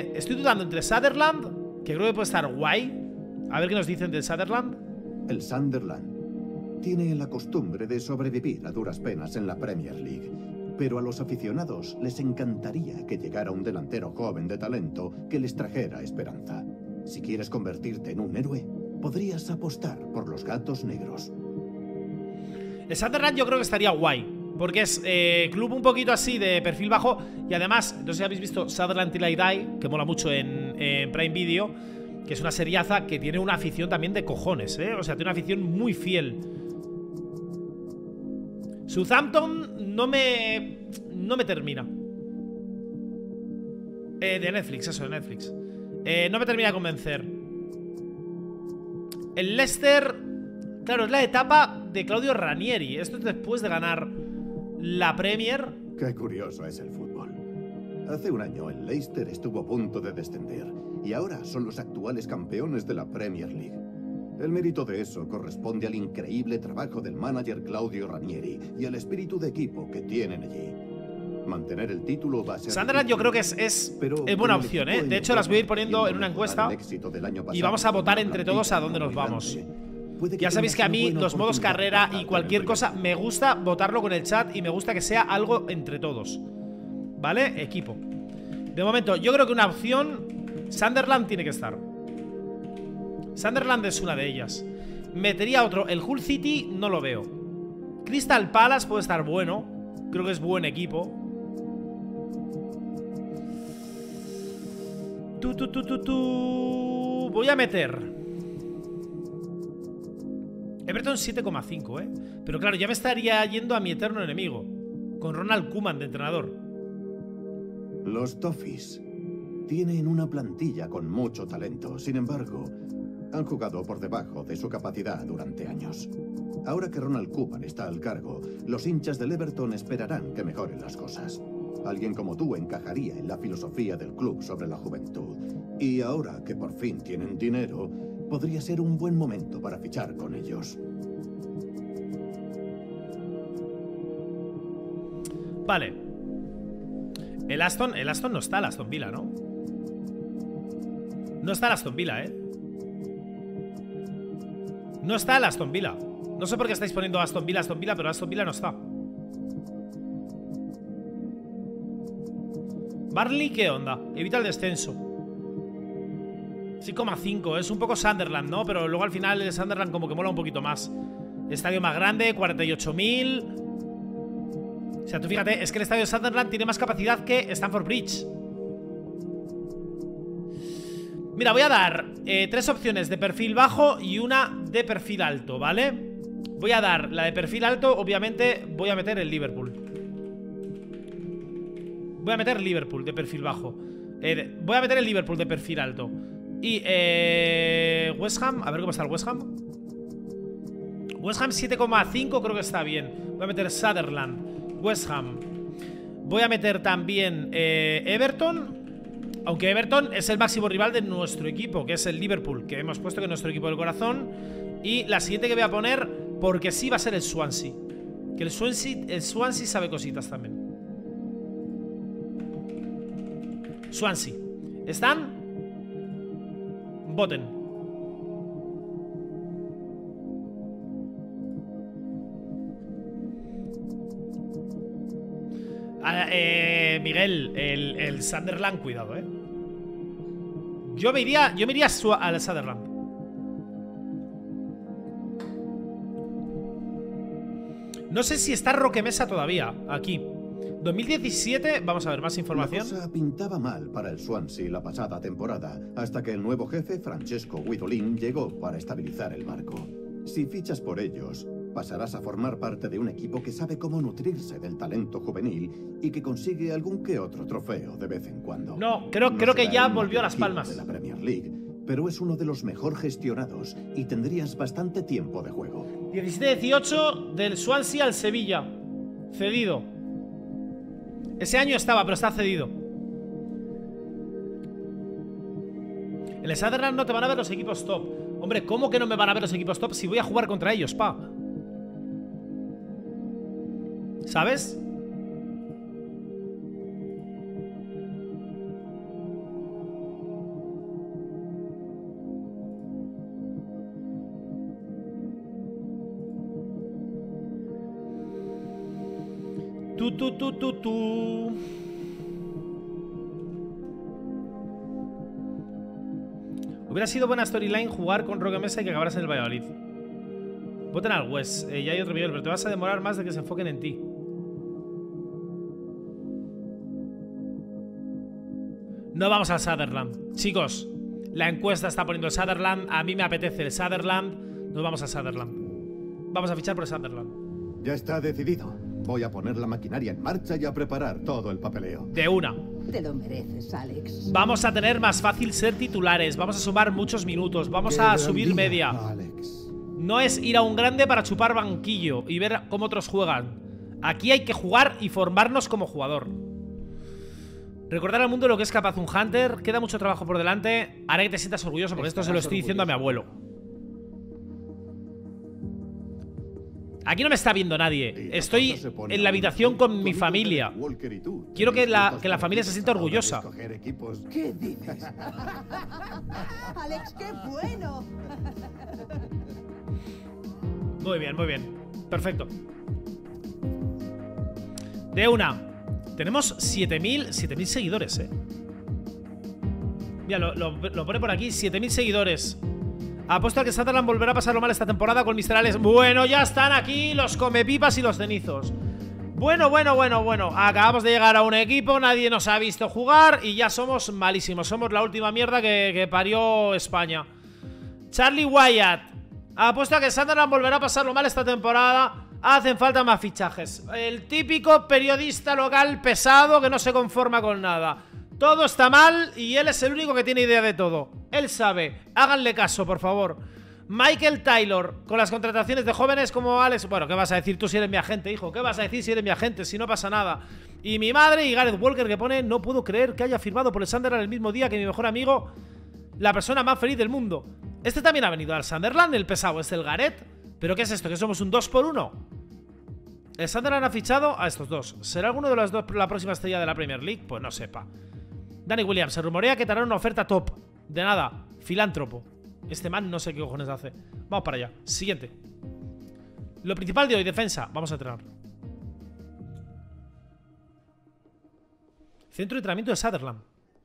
que creo que puede estar guay. A ver qué nos dicen del Sunderland. El Sunderland tiene la costumbre de sobrevivir a duras penas en la Premier League. Pero a los aficionados les encantaría que llegara un delantero joven de talento que les trajera esperanza. Si quieres convertirte en un héroe, podrías apostar por los gatos negros. El Sunderland yo creo que estaría guay, porque es club un poquito así de perfil bajo. Y además, no sé si habéis visto Sunderland Till I Die, que mola mucho en Prime Video, que es una seriaza que tiene una afición también de cojones, O sea, tiene una afición muy fiel. Southampton no me termina. De Netflix, eso, de Netflix. No me termina de convencer. El Leicester, claro, es la etapa de Claudio Ranieri. Esto es después de ganar la Premier. Qué curioso es el fútbol. Hace un año el Leicester estuvo a punto de descender y ahora son los actuales campeones de la Premier League. El mérito de eso corresponde al increíble trabajo del manager Claudio Ranieri y al espíritu de equipo que tienen allí. Mantener el título va a ser... Sunderland yo creo que es buena opción, ¿eh? De hecho las voy a ir poniendo en una encuesta y vamos a votar entre todos a dónde nos vamos. Ya sabéis que a mí los modos carrera y cualquier cosa me gusta votarlo con el chat y me gusta que sea algo entre todos. ¿Vale? Equipo. De momento, yo creo que una opción Sunderland tiene que estar. Sunderland es una de ellas. Metería otro. El Hull City no lo veo. Crystal Palace puede estar bueno. Creo que es buen equipo. Voy a meter Everton 7,5, ¿eh? Pero claro, ya me estaría yendo a mi eterno enemigo, con Ronald Koeman de entrenador. Los Toffees tienen una plantilla con mucho talento. Sin embargo, han jugado por debajo de su capacidad durante años. Ahora que Ronald Koeman está al cargo, los hinchas del Everton esperarán que mejoren las cosas. Alguien como tú encajaría en la filosofía del club sobre la juventud. Y ahora que por fin tienen dinero, podría ser un buen momento para fichar con ellos. Vale. El Aston no está, el Aston Villa, ¿no? No está el Aston Villa, ¿eh? No está el Aston Villa. No sé por qué estáis poniendo Aston Villa, pero Aston Villa no está. Barley, ¿qué onda? Evita el descenso. 6,5, es un poco Sunderland, ¿no? Pero luego al final el Sunderland como que mola un poquito más. Estadio más grande, 48.000. O sea, tú fíjate, es que el estadio de Sunderland tiene más capacidad que Stamford Bridge. Mira, voy a dar 3 opciones de perfil bajo y una de perfil alto, ¿vale? Voy a dar la de perfil alto, obviamente voy a meter el Liverpool. Voy a meter Liverpool de perfil bajo. Voy a meter el Liverpool de perfil alto. Y West Ham, a ver cómo está el West Ham. West Ham 7,5 creo que está bien. Voy a meter Sunderland, West Ham. Voy a meter también Everton. Aunque Everton es el máximo rival de nuestro equipo, que es el Liverpool, que hemos puesto que es nuestro equipo del corazón. Y la siguiente que voy a poner, porque sí, va a ser el Swansea. Que el Swansea sabe cositas también. Swansea. ¿Están? Voten. Miguel, el Sunderland, cuidado, Yo me iría al Sunderland. No sé si está Roque Mesa todavía aquí. 2017, vamos a ver más información. La cosa pintaba mal para el Swansea la pasada temporada, hasta que el nuevo jefe, Francesco Guidolin, llegó para estabilizar el barco. Si fichas por ellos, pasarás a formar parte de un equipo que sabe cómo nutrirse del talento juvenil y que consigue algún que otro trofeo de vez en cuando. No, creo que ya volvió a Las Palmas. De la Premier League, pero es uno de los mejor gestionados y tendrías bastante tiempo de juego. 17-18 del Swansea al Sevilla. Cedido. Ese año estaba, pero está cedido. En el Sunderland no te van a ver los equipos top. Hombre, ¿cómo que no me van a ver los equipos top si voy a jugar contra ellos, pa? ¿Sabes? Hubiera sido buena storyline jugar con Roque Mesa y que acabaras en el Valladolid. Voten al West. Ya hay otro Miguel, pero te vas a demorar más de que se enfoquen en ti. No vamos al Sunderland. Chicos, la encuesta está poniendo el Sunderland. A mí me apetece el Sunderland. Nos vamos al Sunderland. Vamos a fichar por el Sunderland. Ya está decidido. Voy a poner la maquinaria en marcha y a preparar todo el papeleo. De una. Te lo mereces, Alex. Vamos a tener más fácil ser titulares. Vamos a sumar muchos minutos. Vamos a subir media. Alex. No es ir a un grande para chupar banquillo y ver cómo otros juegan. Aquí hay que jugar y formarnos como jugador. Recordar al mundo lo que es capaz un Hunter. Queda mucho trabajo por delante. Haré que te sientas orgulloso, porque esto se lo estoy diciendo a mi abuelo. Aquí no me está viendo nadie. Estoy en la habitación con mi familia. Quiero que la familia se sienta orgullosa. ¿Qué dices? Alex, qué bueno. Muy bien, muy bien. Perfecto. De una. Tenemos 7.000 seguidores, Mira, lo pone por aquí. 7.000 seguidores. Apuesto a que Sunderland volverá a pasarlo mal esta temporada con Mr. Alex. Bueno, ya están aquí los comepipas y los cenizos. Bueno. Acabamos de llegar a un equipo, nadie nos ha visto jugar y ya somos malísimos. Somos la última mierda que parió España. Charlie Wyatt. Apuesto a que Sunderland volverá a pasarlo mal esta temporada. Hacen falta más fichajes. El típico periodista local pesado que no se conforma con nada. Todo está mal y él es el único que tiene idea de todo. Él sabe. Háganle caso, por favor. Michael Taylor, con las contrataciones de jóvenes como Alex. Bueno, ¿qué vas a decir tú si eres mi agente, hijo? ¿Qué vas a decir si eres mi agente? Si no pasa nada. Y mi madre y Gareth Walker que pone: no puedo creer que haya firmado por el Sunderland el mismo día que mi mejor amigo, la persona más feliz del mundo. Este también ha venido al Sunderland, el pesado, es el Gareth. ¿Pero qué es esto? ¿Que somos un 2x1? El Sunderland ha fichado a estos dos. ¿Será alguno de los dos la próxima estrella de la Premier League? Pues no sepa. Danny Williams, se rumorea que te hará una oferta top. De nada, filántropo. Este man no sé qué cojones hace. Vamos para allá, siguiente. Lo principal de hoy, defensa. Vamos a entrenar. Centro de entrenamiento de Sunderland.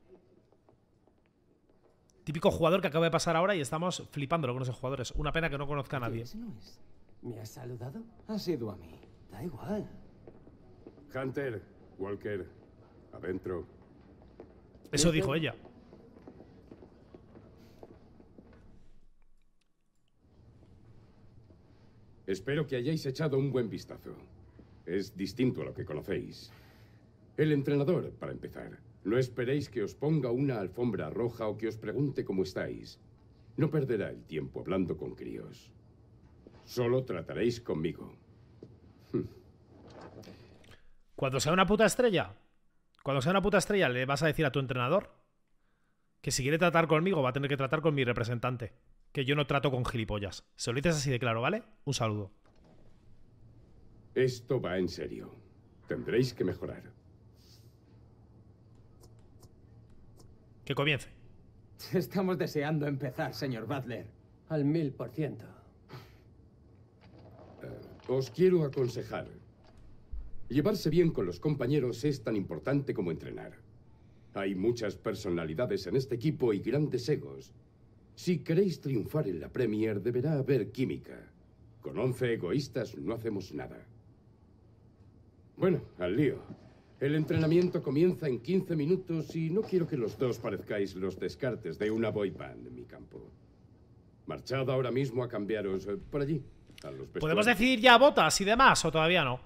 Típico jugador que acaba de pasar ahora y estamos flipándolo con esos jugadores. Una pena que no conozca a nadie. ¿Me has saludado? Ha sido a mí. Da igual. Hunter, Walker, adentro. Eso dijo ella. Espero que hayáis echado un buen vistazo. Es distinto a lo que conocéis. El entrenador, para empezar. No esperéis que os ponga una alfombra roja o que os pregunte cómo estáis. No perderá el tiempo hablando con críos. Solo trataréis conmigo. Cuando sea una puta estrella, le vas a decir a tu entrenador que si quiere tratar conmigo va a tener que tratar con mi representante. Que yo no trato con gilipollas. Se lo dices así de claro, ¿vale? Un saludo. Esto va en serio. Tendréis que mejorar. Que comience. Estamos deseando empezar, señor Butler. Al 1000%. Os quiero aconsejar. Llevarse bien con los compañeros es tan importante como entrenar. Hay muchas personalidades en este equipo y grandes egos. Si queréis triunfar en la Premier, deberá haber química. Con 11 egoístas no hacemos nada. Bueno, al lío. El entrenamiento comienza en 15 minutos y no quiero que los dos parezcáis los descartes de una boy band en mi campo. Marchad ahora mismo a cambiaros por allí. A los vestuarios. ¿Podemos decidir ya botas y demás o todavía no?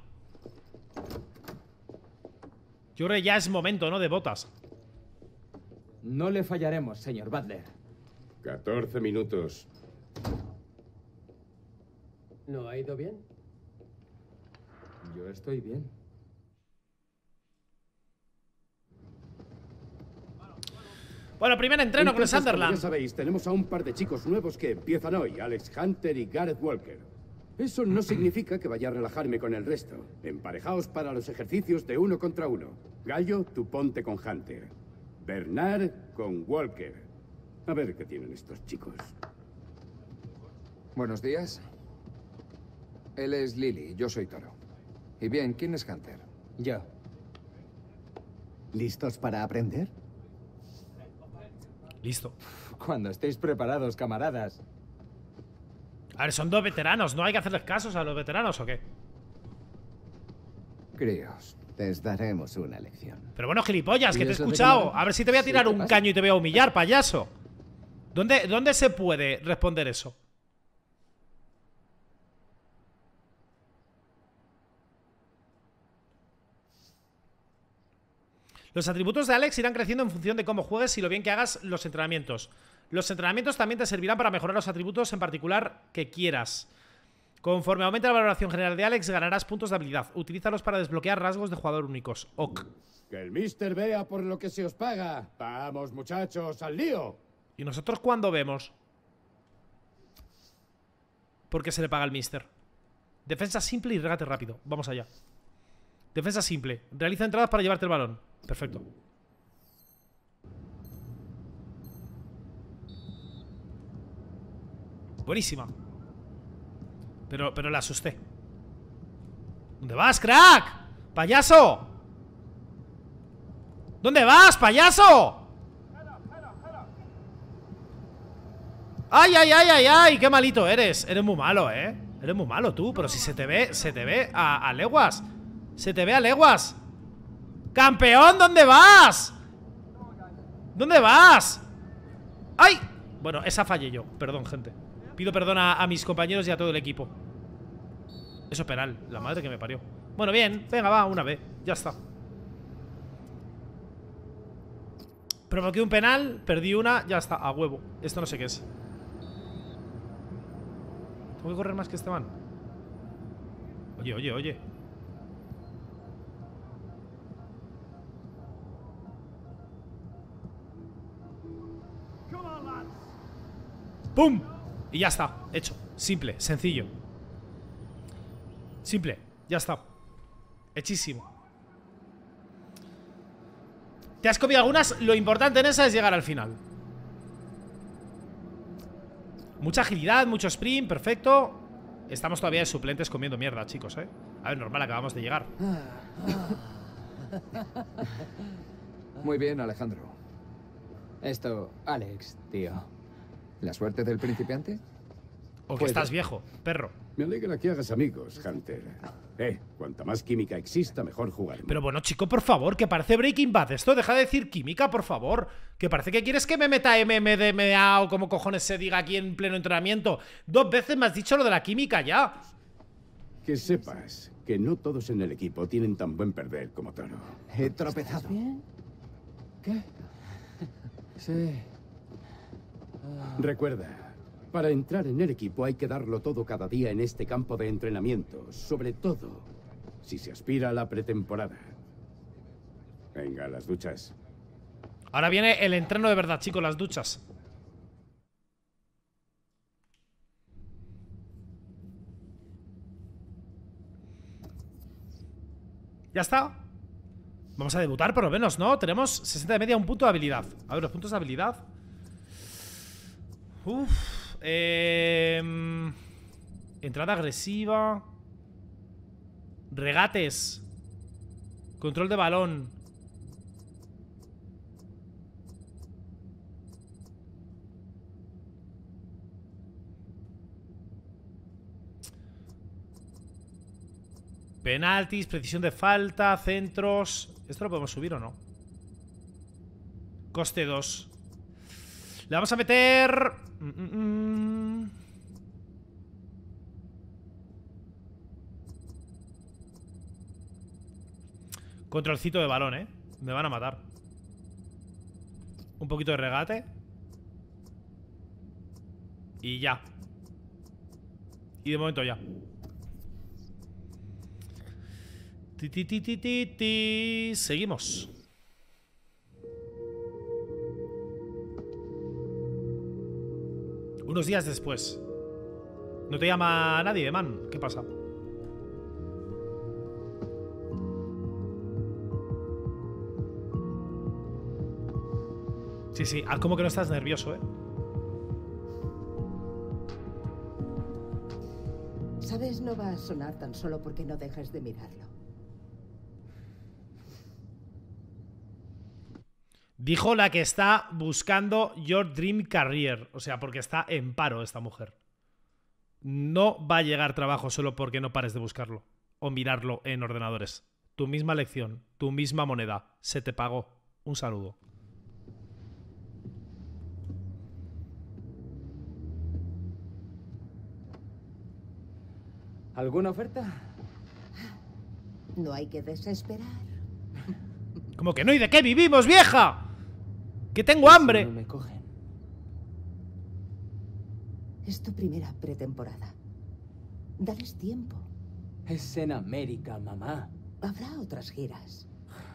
Yo creo que ya es momento, ¿no? De botas. No le fallaremos, señor Butler. 14 minutos. ¿No ha ido bien? Yo estoy bien. Bueno, primer entreno con el Sunderland. Ya sabéis, tenemos a un par de chicos nuevos que empiezan hoy, Alex Hunter y Gareth Walker. Eso no significa que vaya a relajarme con el resto. Emparejaos para los ejercicios de 1 contra 1. Gallo, tú ponte con Hunter. Bernard con Walker. A ver qué tienen estos chicos. Buenos días. Él es Lily, yo soy Toro. Y bien, ¿quién es Hunter? Yo. ¿Listos para aprender? Listo. Cuando estéis preparados, camaradas. A ver, son dos veteranos, ¿no hay que hacerles casos a los veteranos o qué? Críos, les daremos una lección. Pero bueno, gilipollas, que te he escuchado. A ver si te voy a tirar un caño y te voy a humillar, payaso. ¿Dónde se puede responder eso? Los atributos de Alex irán creciendo en función de cómo juegues y lo bien que hagas los entrenamientos. Los entrenamientos también te servirán para mejorar los atributos en particular que quieras. Conforme aumente la valoración general de Alex, ganarás puntos de habilidad. Utilízalos para desbloquear rasgos de jugador únicos. Ok. Que el mister vea por lo que se os paga. Vamos, muchachos, al lío. ¿Y nosotros cuándo vemos? ¿Por qué se le paga al mister? Defensa simple y regate rápido. Vamos allá. Defensa simple. Realiza entradas para llevarte el balón. Perfecto. Buenísima. Pero la asusté. ¿Dónde vas, crack? ¡Payaso! ¿Dónde vas, payaso? ¡Ay, ay, ay, ay, ay! ¡Qué malito eres! Eres muy malo, ¿eh? Eres muy malo tú, pero si se te ve a leguas. Se te ve a leguas. ¡Campeón! ¿Dónde vas? ¿Dónde vas? ¡Ay! Bueno, esa fallé yo, perdón, gente. Pido perdón a mis compañeros y a todo el equipo. Eso es penal, la madre que me parió. Bueno, bien, venga, va, una vez. Ya está. Provoqué un penal, perdí una, ya está, a huevo. Esto no sé qué es. ¿Tengo que correr más que Esteban? Oye, oye, oye. ¡Pum! Y ya está, hecho. Simple, sencillo. Simple, ya está. Hechísimo. Te has copiado algunas. Lo importante en esa es llegar al final. Mucha agilidad, mucho sprint, perfecto. Estamos todavía de suplentes comiendo mierda, chicos, ¿eh? A ver, normal, acabamos de llegar. Muy bien, Alejandro. Esto, Alex, tío. ¿La suerte del principiante? O que estás viejo, perro. Me alegra que hagas amigos, Hunter. Cuanta más química exista, mejor jugaremos. Pero bueno, chico, por favor, que parece Breaking Bad esto. Deja de decir química, por favor. Que parece que quieres que me meta MMDMA o como cojones se diga aquí en pleno entrenamiento. 2 veces me has dicho lo de la química ya. Que sepas que no todos en el equipo tienen tan buen perder como Toro. He tropezado. ¿Bien? ¿Qué? Sí. Recuerda, para entrar en el equipo hay que darlo todo cada día en este campo de entrenamiento, sobre todo si se aspira a la pretemporada. Venga, las duchas. Ahora viene el entreno de verdad, chicos, las duchas. Ya está. Vamos a debutar por lo menos, ¿no? Tenemos 60 de media, un punto de habilidad. A ver, los puntos de habilidad. Uf. Entrada agresiva. Regates. Control de balón. Penaltis, precisión de falta, centros. ¿Esto lo podemos subir o no? Coste 2. Le vamos a meter... Controlcito de balón, ¿eh? Me van a matar. Un poquito de regate. Y ya. Y de momento ya. Seguimos. Unos días después. ¿No te llama nadie, man? ¿Qué pasa? Sí, sí, haz como que no estás nervioso, ¿eh? Sabes, no va a sonar tan solo porque no dejes de mirarlo. Dijo la que está buscando Your Dream Career. O sea, porque está en paro esta mujer. No va a llegar trabajo solo porque no pares de buscarlo o mirarlo en ordenadores. Tu misma lección, tu misma moneda. Se te pagó. Un saludo. ¿Alguna oferta? No hay que desesperar. ¿Cómo que no? ¿Y de qué vivimos, vieja? ¡Que tengo hambre! No me cogen. Es tu primera pretemporada. Dales tiempo. Es en América, mamá. Habrá otras giras.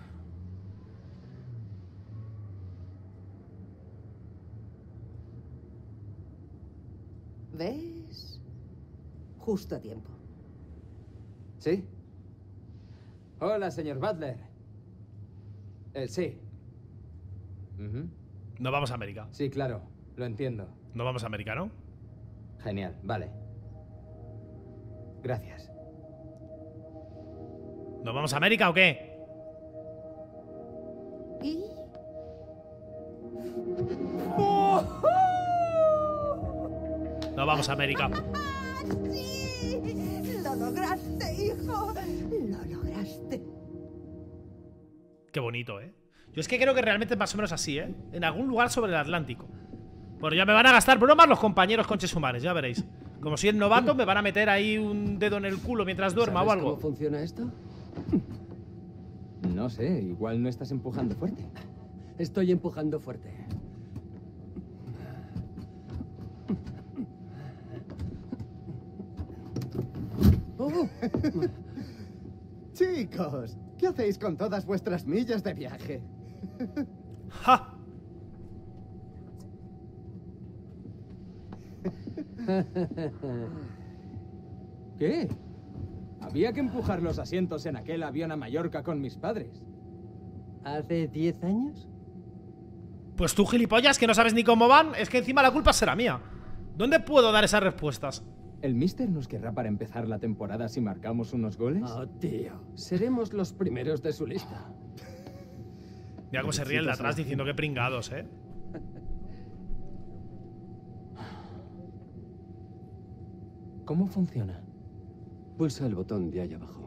¿Ves? Justo a tiempo. ¿Sí? Hola, señor Butler. Sí. No vamos a América. Sí, claro. Lo entiendo. No vamos a América, ¿no? Genial, vale. Gracias. ¿No vamos a América o qué? ¿Y? No vamos a América. ¡Sí! ¡Lo lograste, hijo! ¡Lo lograste! Qué bonito, ¿eh? Yo es que creo que realmente es más o menos así, ¿eh? En algún lugar sobre el Atlántico. Bueno, ya me van a gastar bromas los compañeros conches humanes, ya veréis. Como soy el novato, me van a meter ahí un dedo en el culo mientras duerma o algo. ¿Cómo funciona esto? No sé, igual no estás empujando fuerte. Estoy empujando fuerte. Chicos, ¿qué hacéis con todas vuestras millas de viaje? ¡Ja! ¿Qué? Había que empujar los asientos en aquel avión a Mallorca con mis padres. ¿Hace 10 años? Pues tú, gilipollas, que no sabes ni cómo van. Es que encima la culpa será mía. ¿Dónde puedo dar esas respuestas? ¿El Mister nos querrá para empezar la temporada si marcamos unos goles? Oh, tío. Seremos los primeros de su lista. Mira cómo se ríe el de atrás diciendo que pringados, ¿eh? ¿Cómo funciona? Pulsa el botón de ahí abajo.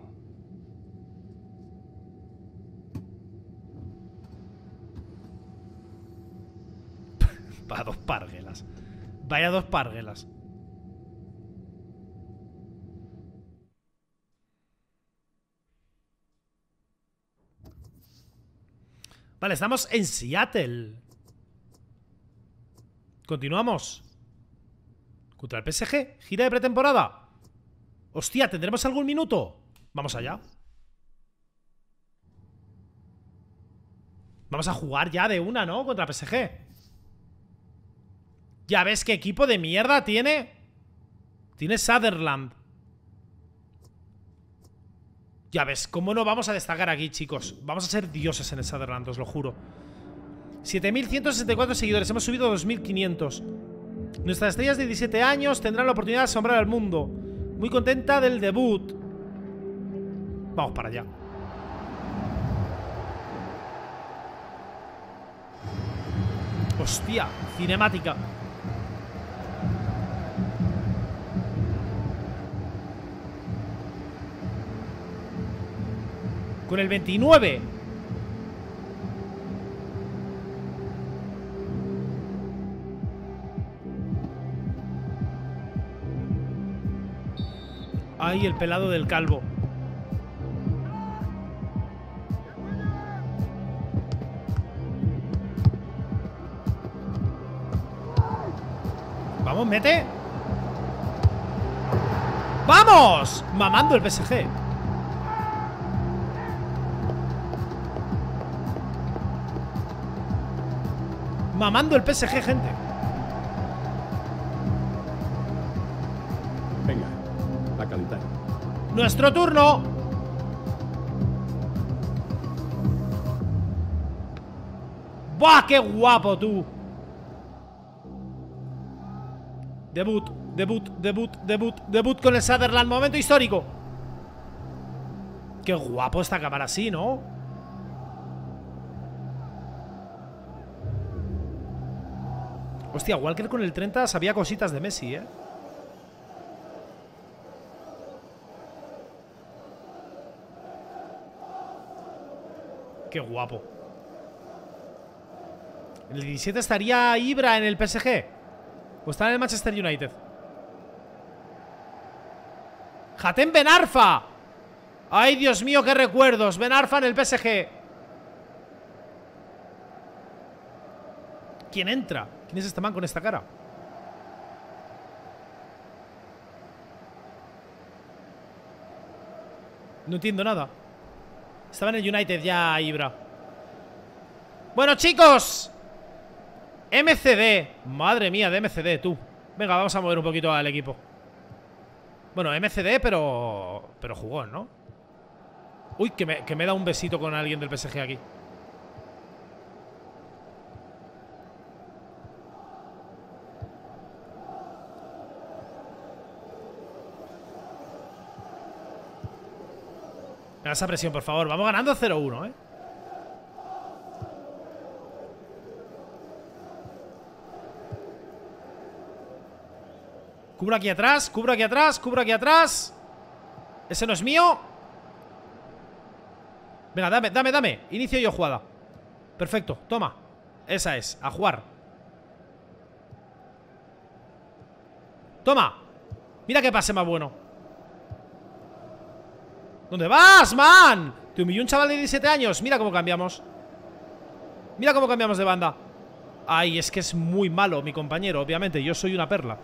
Vaya dos parguelas. Vaya dos parguelas. Vale, estamos en Seattle. Continuamos. Contra el PSG. Gira de pretemporada. Hostia, ¿tendremos algún minuto? Vamos allá. Vamos a jugar ya de una, ¿no? Contra el PSG. Ya ves qué equipo de mierda tiene. Tiene Sutherland. Ya ves, ¿cómo no vamos a destacar aquí, chicos? Vamos a ser dioses en el Sutherland, os lo juro. 7.164 seguidores, hemos subido a 2.500. Nuestras estrellas de 17 años tendrán la oportunidad de asombrar al mundo. Muy contenta del debut. Vamos para allá. Hostia, cinemática. Con el 29. Ay, el pelado del calvo. Vamos, mete. ¡Vamos! Mamando el PSG. Mamando el PSG, gente. Venga, a calentar. Nuestro turno. ¡Buah, qué guapo, tú! Debut, debut, debut, debut, debut con el Sutherland. Momento histórico. Qué guapo esta cámara así, ¿no? Hostia, Walker con el 30 sabía cositas de Messi, ¿eh? Qué guapo. En el 17 estaría Ibra en el PSG. O está en el Manchester United. Hatem Ben Arfa. Ay, Dios mío, qué recuerdos. Ben Arfa en el PSG. ¿Quién entra? ¿Quién es este man con esta cara? No entiendo nada. Estaba en el United ya, Ibra. Bueno, chicos, MCD. Madre mía, de MCD, tú. Venga, vamos a mover un poquito al equipo. Bueno, MCD, pero jugón, ¿no? Uy, que me da un besito con alguien del PSG aquí. Esa presión, por favor. Vamos ganando 0-1, ¿eh? Cubro aquí atrás, cubro aquí atrás, cubro aquí atrás. Ese no es mío. Venga, dame. Inicio yo jugada. Perfecto, toma. Esa es, a jugar. Toma. Mira qué pase más bueno. ¿Dónde vas, man? Te humilló un chaval de 17 años. Mira cómo cambiamos. Mira cómo cambiamos de banda. Ay, es que es muy malo mi compañero. Obviamente, yo soy una perla.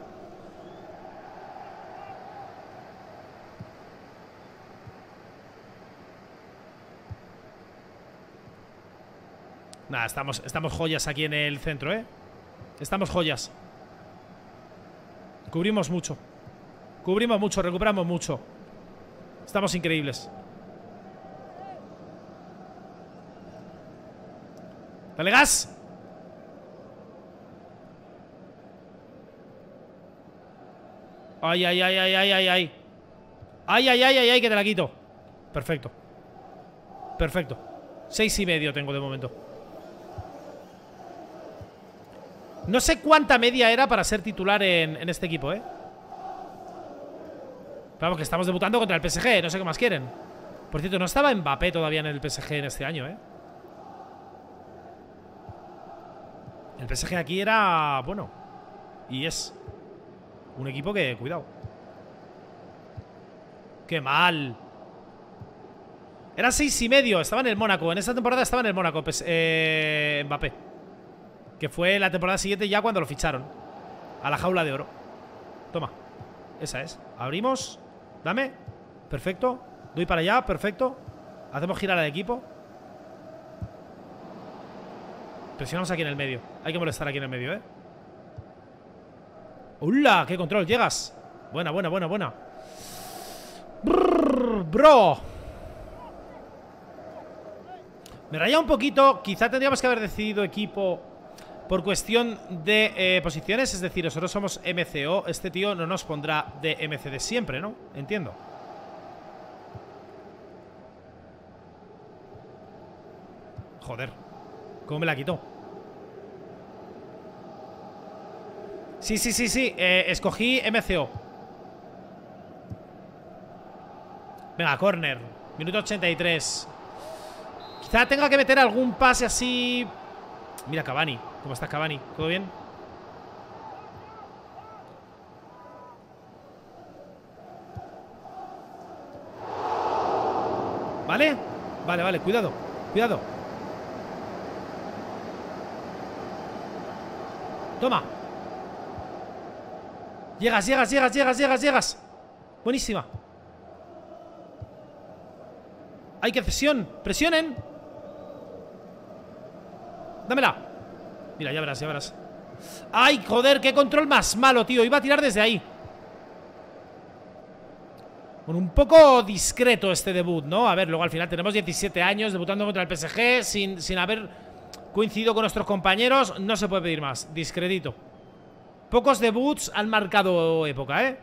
Nada, estamos joyas aquí en el centro, ¿eh? Estamos joyas. Cubrimos mucho. Cubrimos mucho, recuperamos mucho. Estamos increíbles. Dale gas. Ay, ay, ay, ay, ay, ay, ay. Ay, ay, ay, ay, ay, que te la quito. Perfecto. Perfecto. 6,5 tengo de momento. No sé cuánta media era para ser titular en este equipo, ¿eh? Claro, que estamos debutando contra el PSG. No sé qué más quieren. Por cierto, no estaba Mbappé todavía en el PSG en este año, ¿eh? El PSG aquí era... bueno. Y es un equipo que... cuidado. ¡Qué mal! Era 6,5. Estaba en el Mónaco. En esta temporada estaba en el Mónaco Mbappé. Que fue la temporada siguiente ya cuando lo ficharon. A la jaula de oro. Toma. Esa es. Abrimos. Dame. Perfecto. Doy para allá. Perfecto. Hacemos girar al equipo. Presionamos aquí en el medio. Hay que molestar aquí en el medio, ¿eh? ¡Hola! ¡Qué control! Llegas. Buena, buena, buena, buena. Brrr, bro. Me raya un poquito. Quizá tendríamos que haber decidido equipo por cuestión de posiciones. Es decir, nosotros somos MCO. Este tío no nos pondrá de MCD siempre, ¿no? Entiendo. Joder, ¿cómo me la quitó? Sí, sí, sí, sí. Escogí MCO. Venga, córner. Minuto 83. Quizá tenga que meter algún pase así. Mira, Cavani. ¿Cómo está Cavani? ¿Todo bien? ¿Vale? Vale, vale, cuidado. Cuidado. Toma. Llegas, llegas, llegas, llegas, llegas, llegas. Buenísima. ¡Ay, qué cesión! ¡Presionen! ¡Dámela! Mira, ya verás, ya verás. ¡Ay, joder! ¡Qué control más malo, tío! Iba a tirar desde ahí. Bueno, un poco discreto este debut, ¿no? A ver, luego al final tenemos 17 años debutando contra el PSG sin haber coincidido con nuestros compañeros. No se puede pedir más. Discretito. Pocos debuts han marcado época, ¿eh?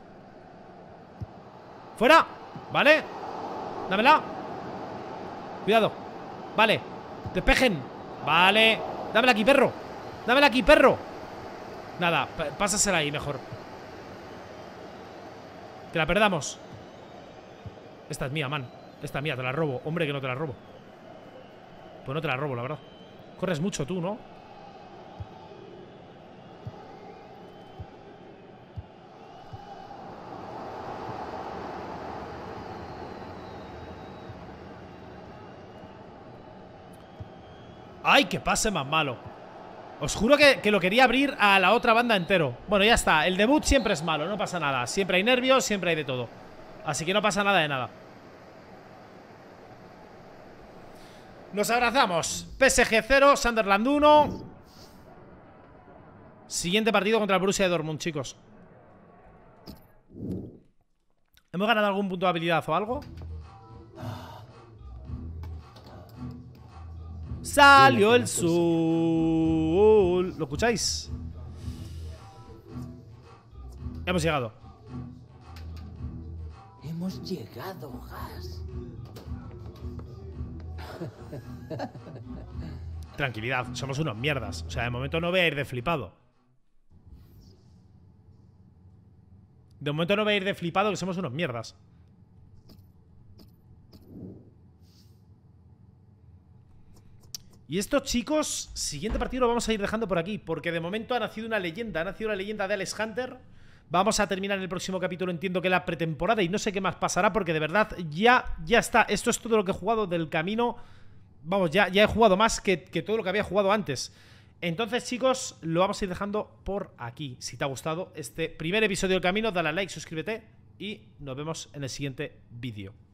¡Fuera! ¿Vale? Dámela. Cuidado. Vale. Despejen. Vale. Dámela aquí, perro. Dámela aquí, perro. Nada, pásasela ahí mejor. Que la perdamos. Esta es mía, man. Esta es mía, te la robo. Hombre, que no te la robo. Pues no te la robo, la verdad. Corres mucho tú, ¿no? ¡Ay, qué pase más malo! Os juro que lo quería abrir a la otra banda entero. Bueno, ya está. El debut siempre es malo, no pasa nada. Siempre hay nervios, siempre hay de todo. Así que no pasa nada de nada. Nos abrazamos. PSG 0, Sunderland 1. Siguiente partido contra el Borussia Dortmund, chicos. ¿Hemos ganado algún punto de habilidad o algo? Salió el sol. ¿Lo escucháis? Hemos llegado. Hemos llegado, Gas. Tranquilidad, somos unos mierdas. O sea, de momento no voy a ir de flipado. De momento no voy a ir de flipado, que somos unos mierdas. Y estos chicos, siguiente partido lo vamos a ir dejando por aquí, porque de momento ha nacido una leyenda. Ha nacido la leyenda de Alex Hunter. Vamos a terminar en el próximo capítulo, entiendo que la pretemporada, y no sé qué más pasará, porque de verdad ya está. Esto es todo lo que he jugado del camino. Vamos, ya he jugado más que todo lo que había jugado antes. Entonces, chicos, lo vamos a ir dejando por aquí. Si te ha gustado este primer episodio del camino, dale a like, suscríbete y nos vemos en el siguiente vídeo.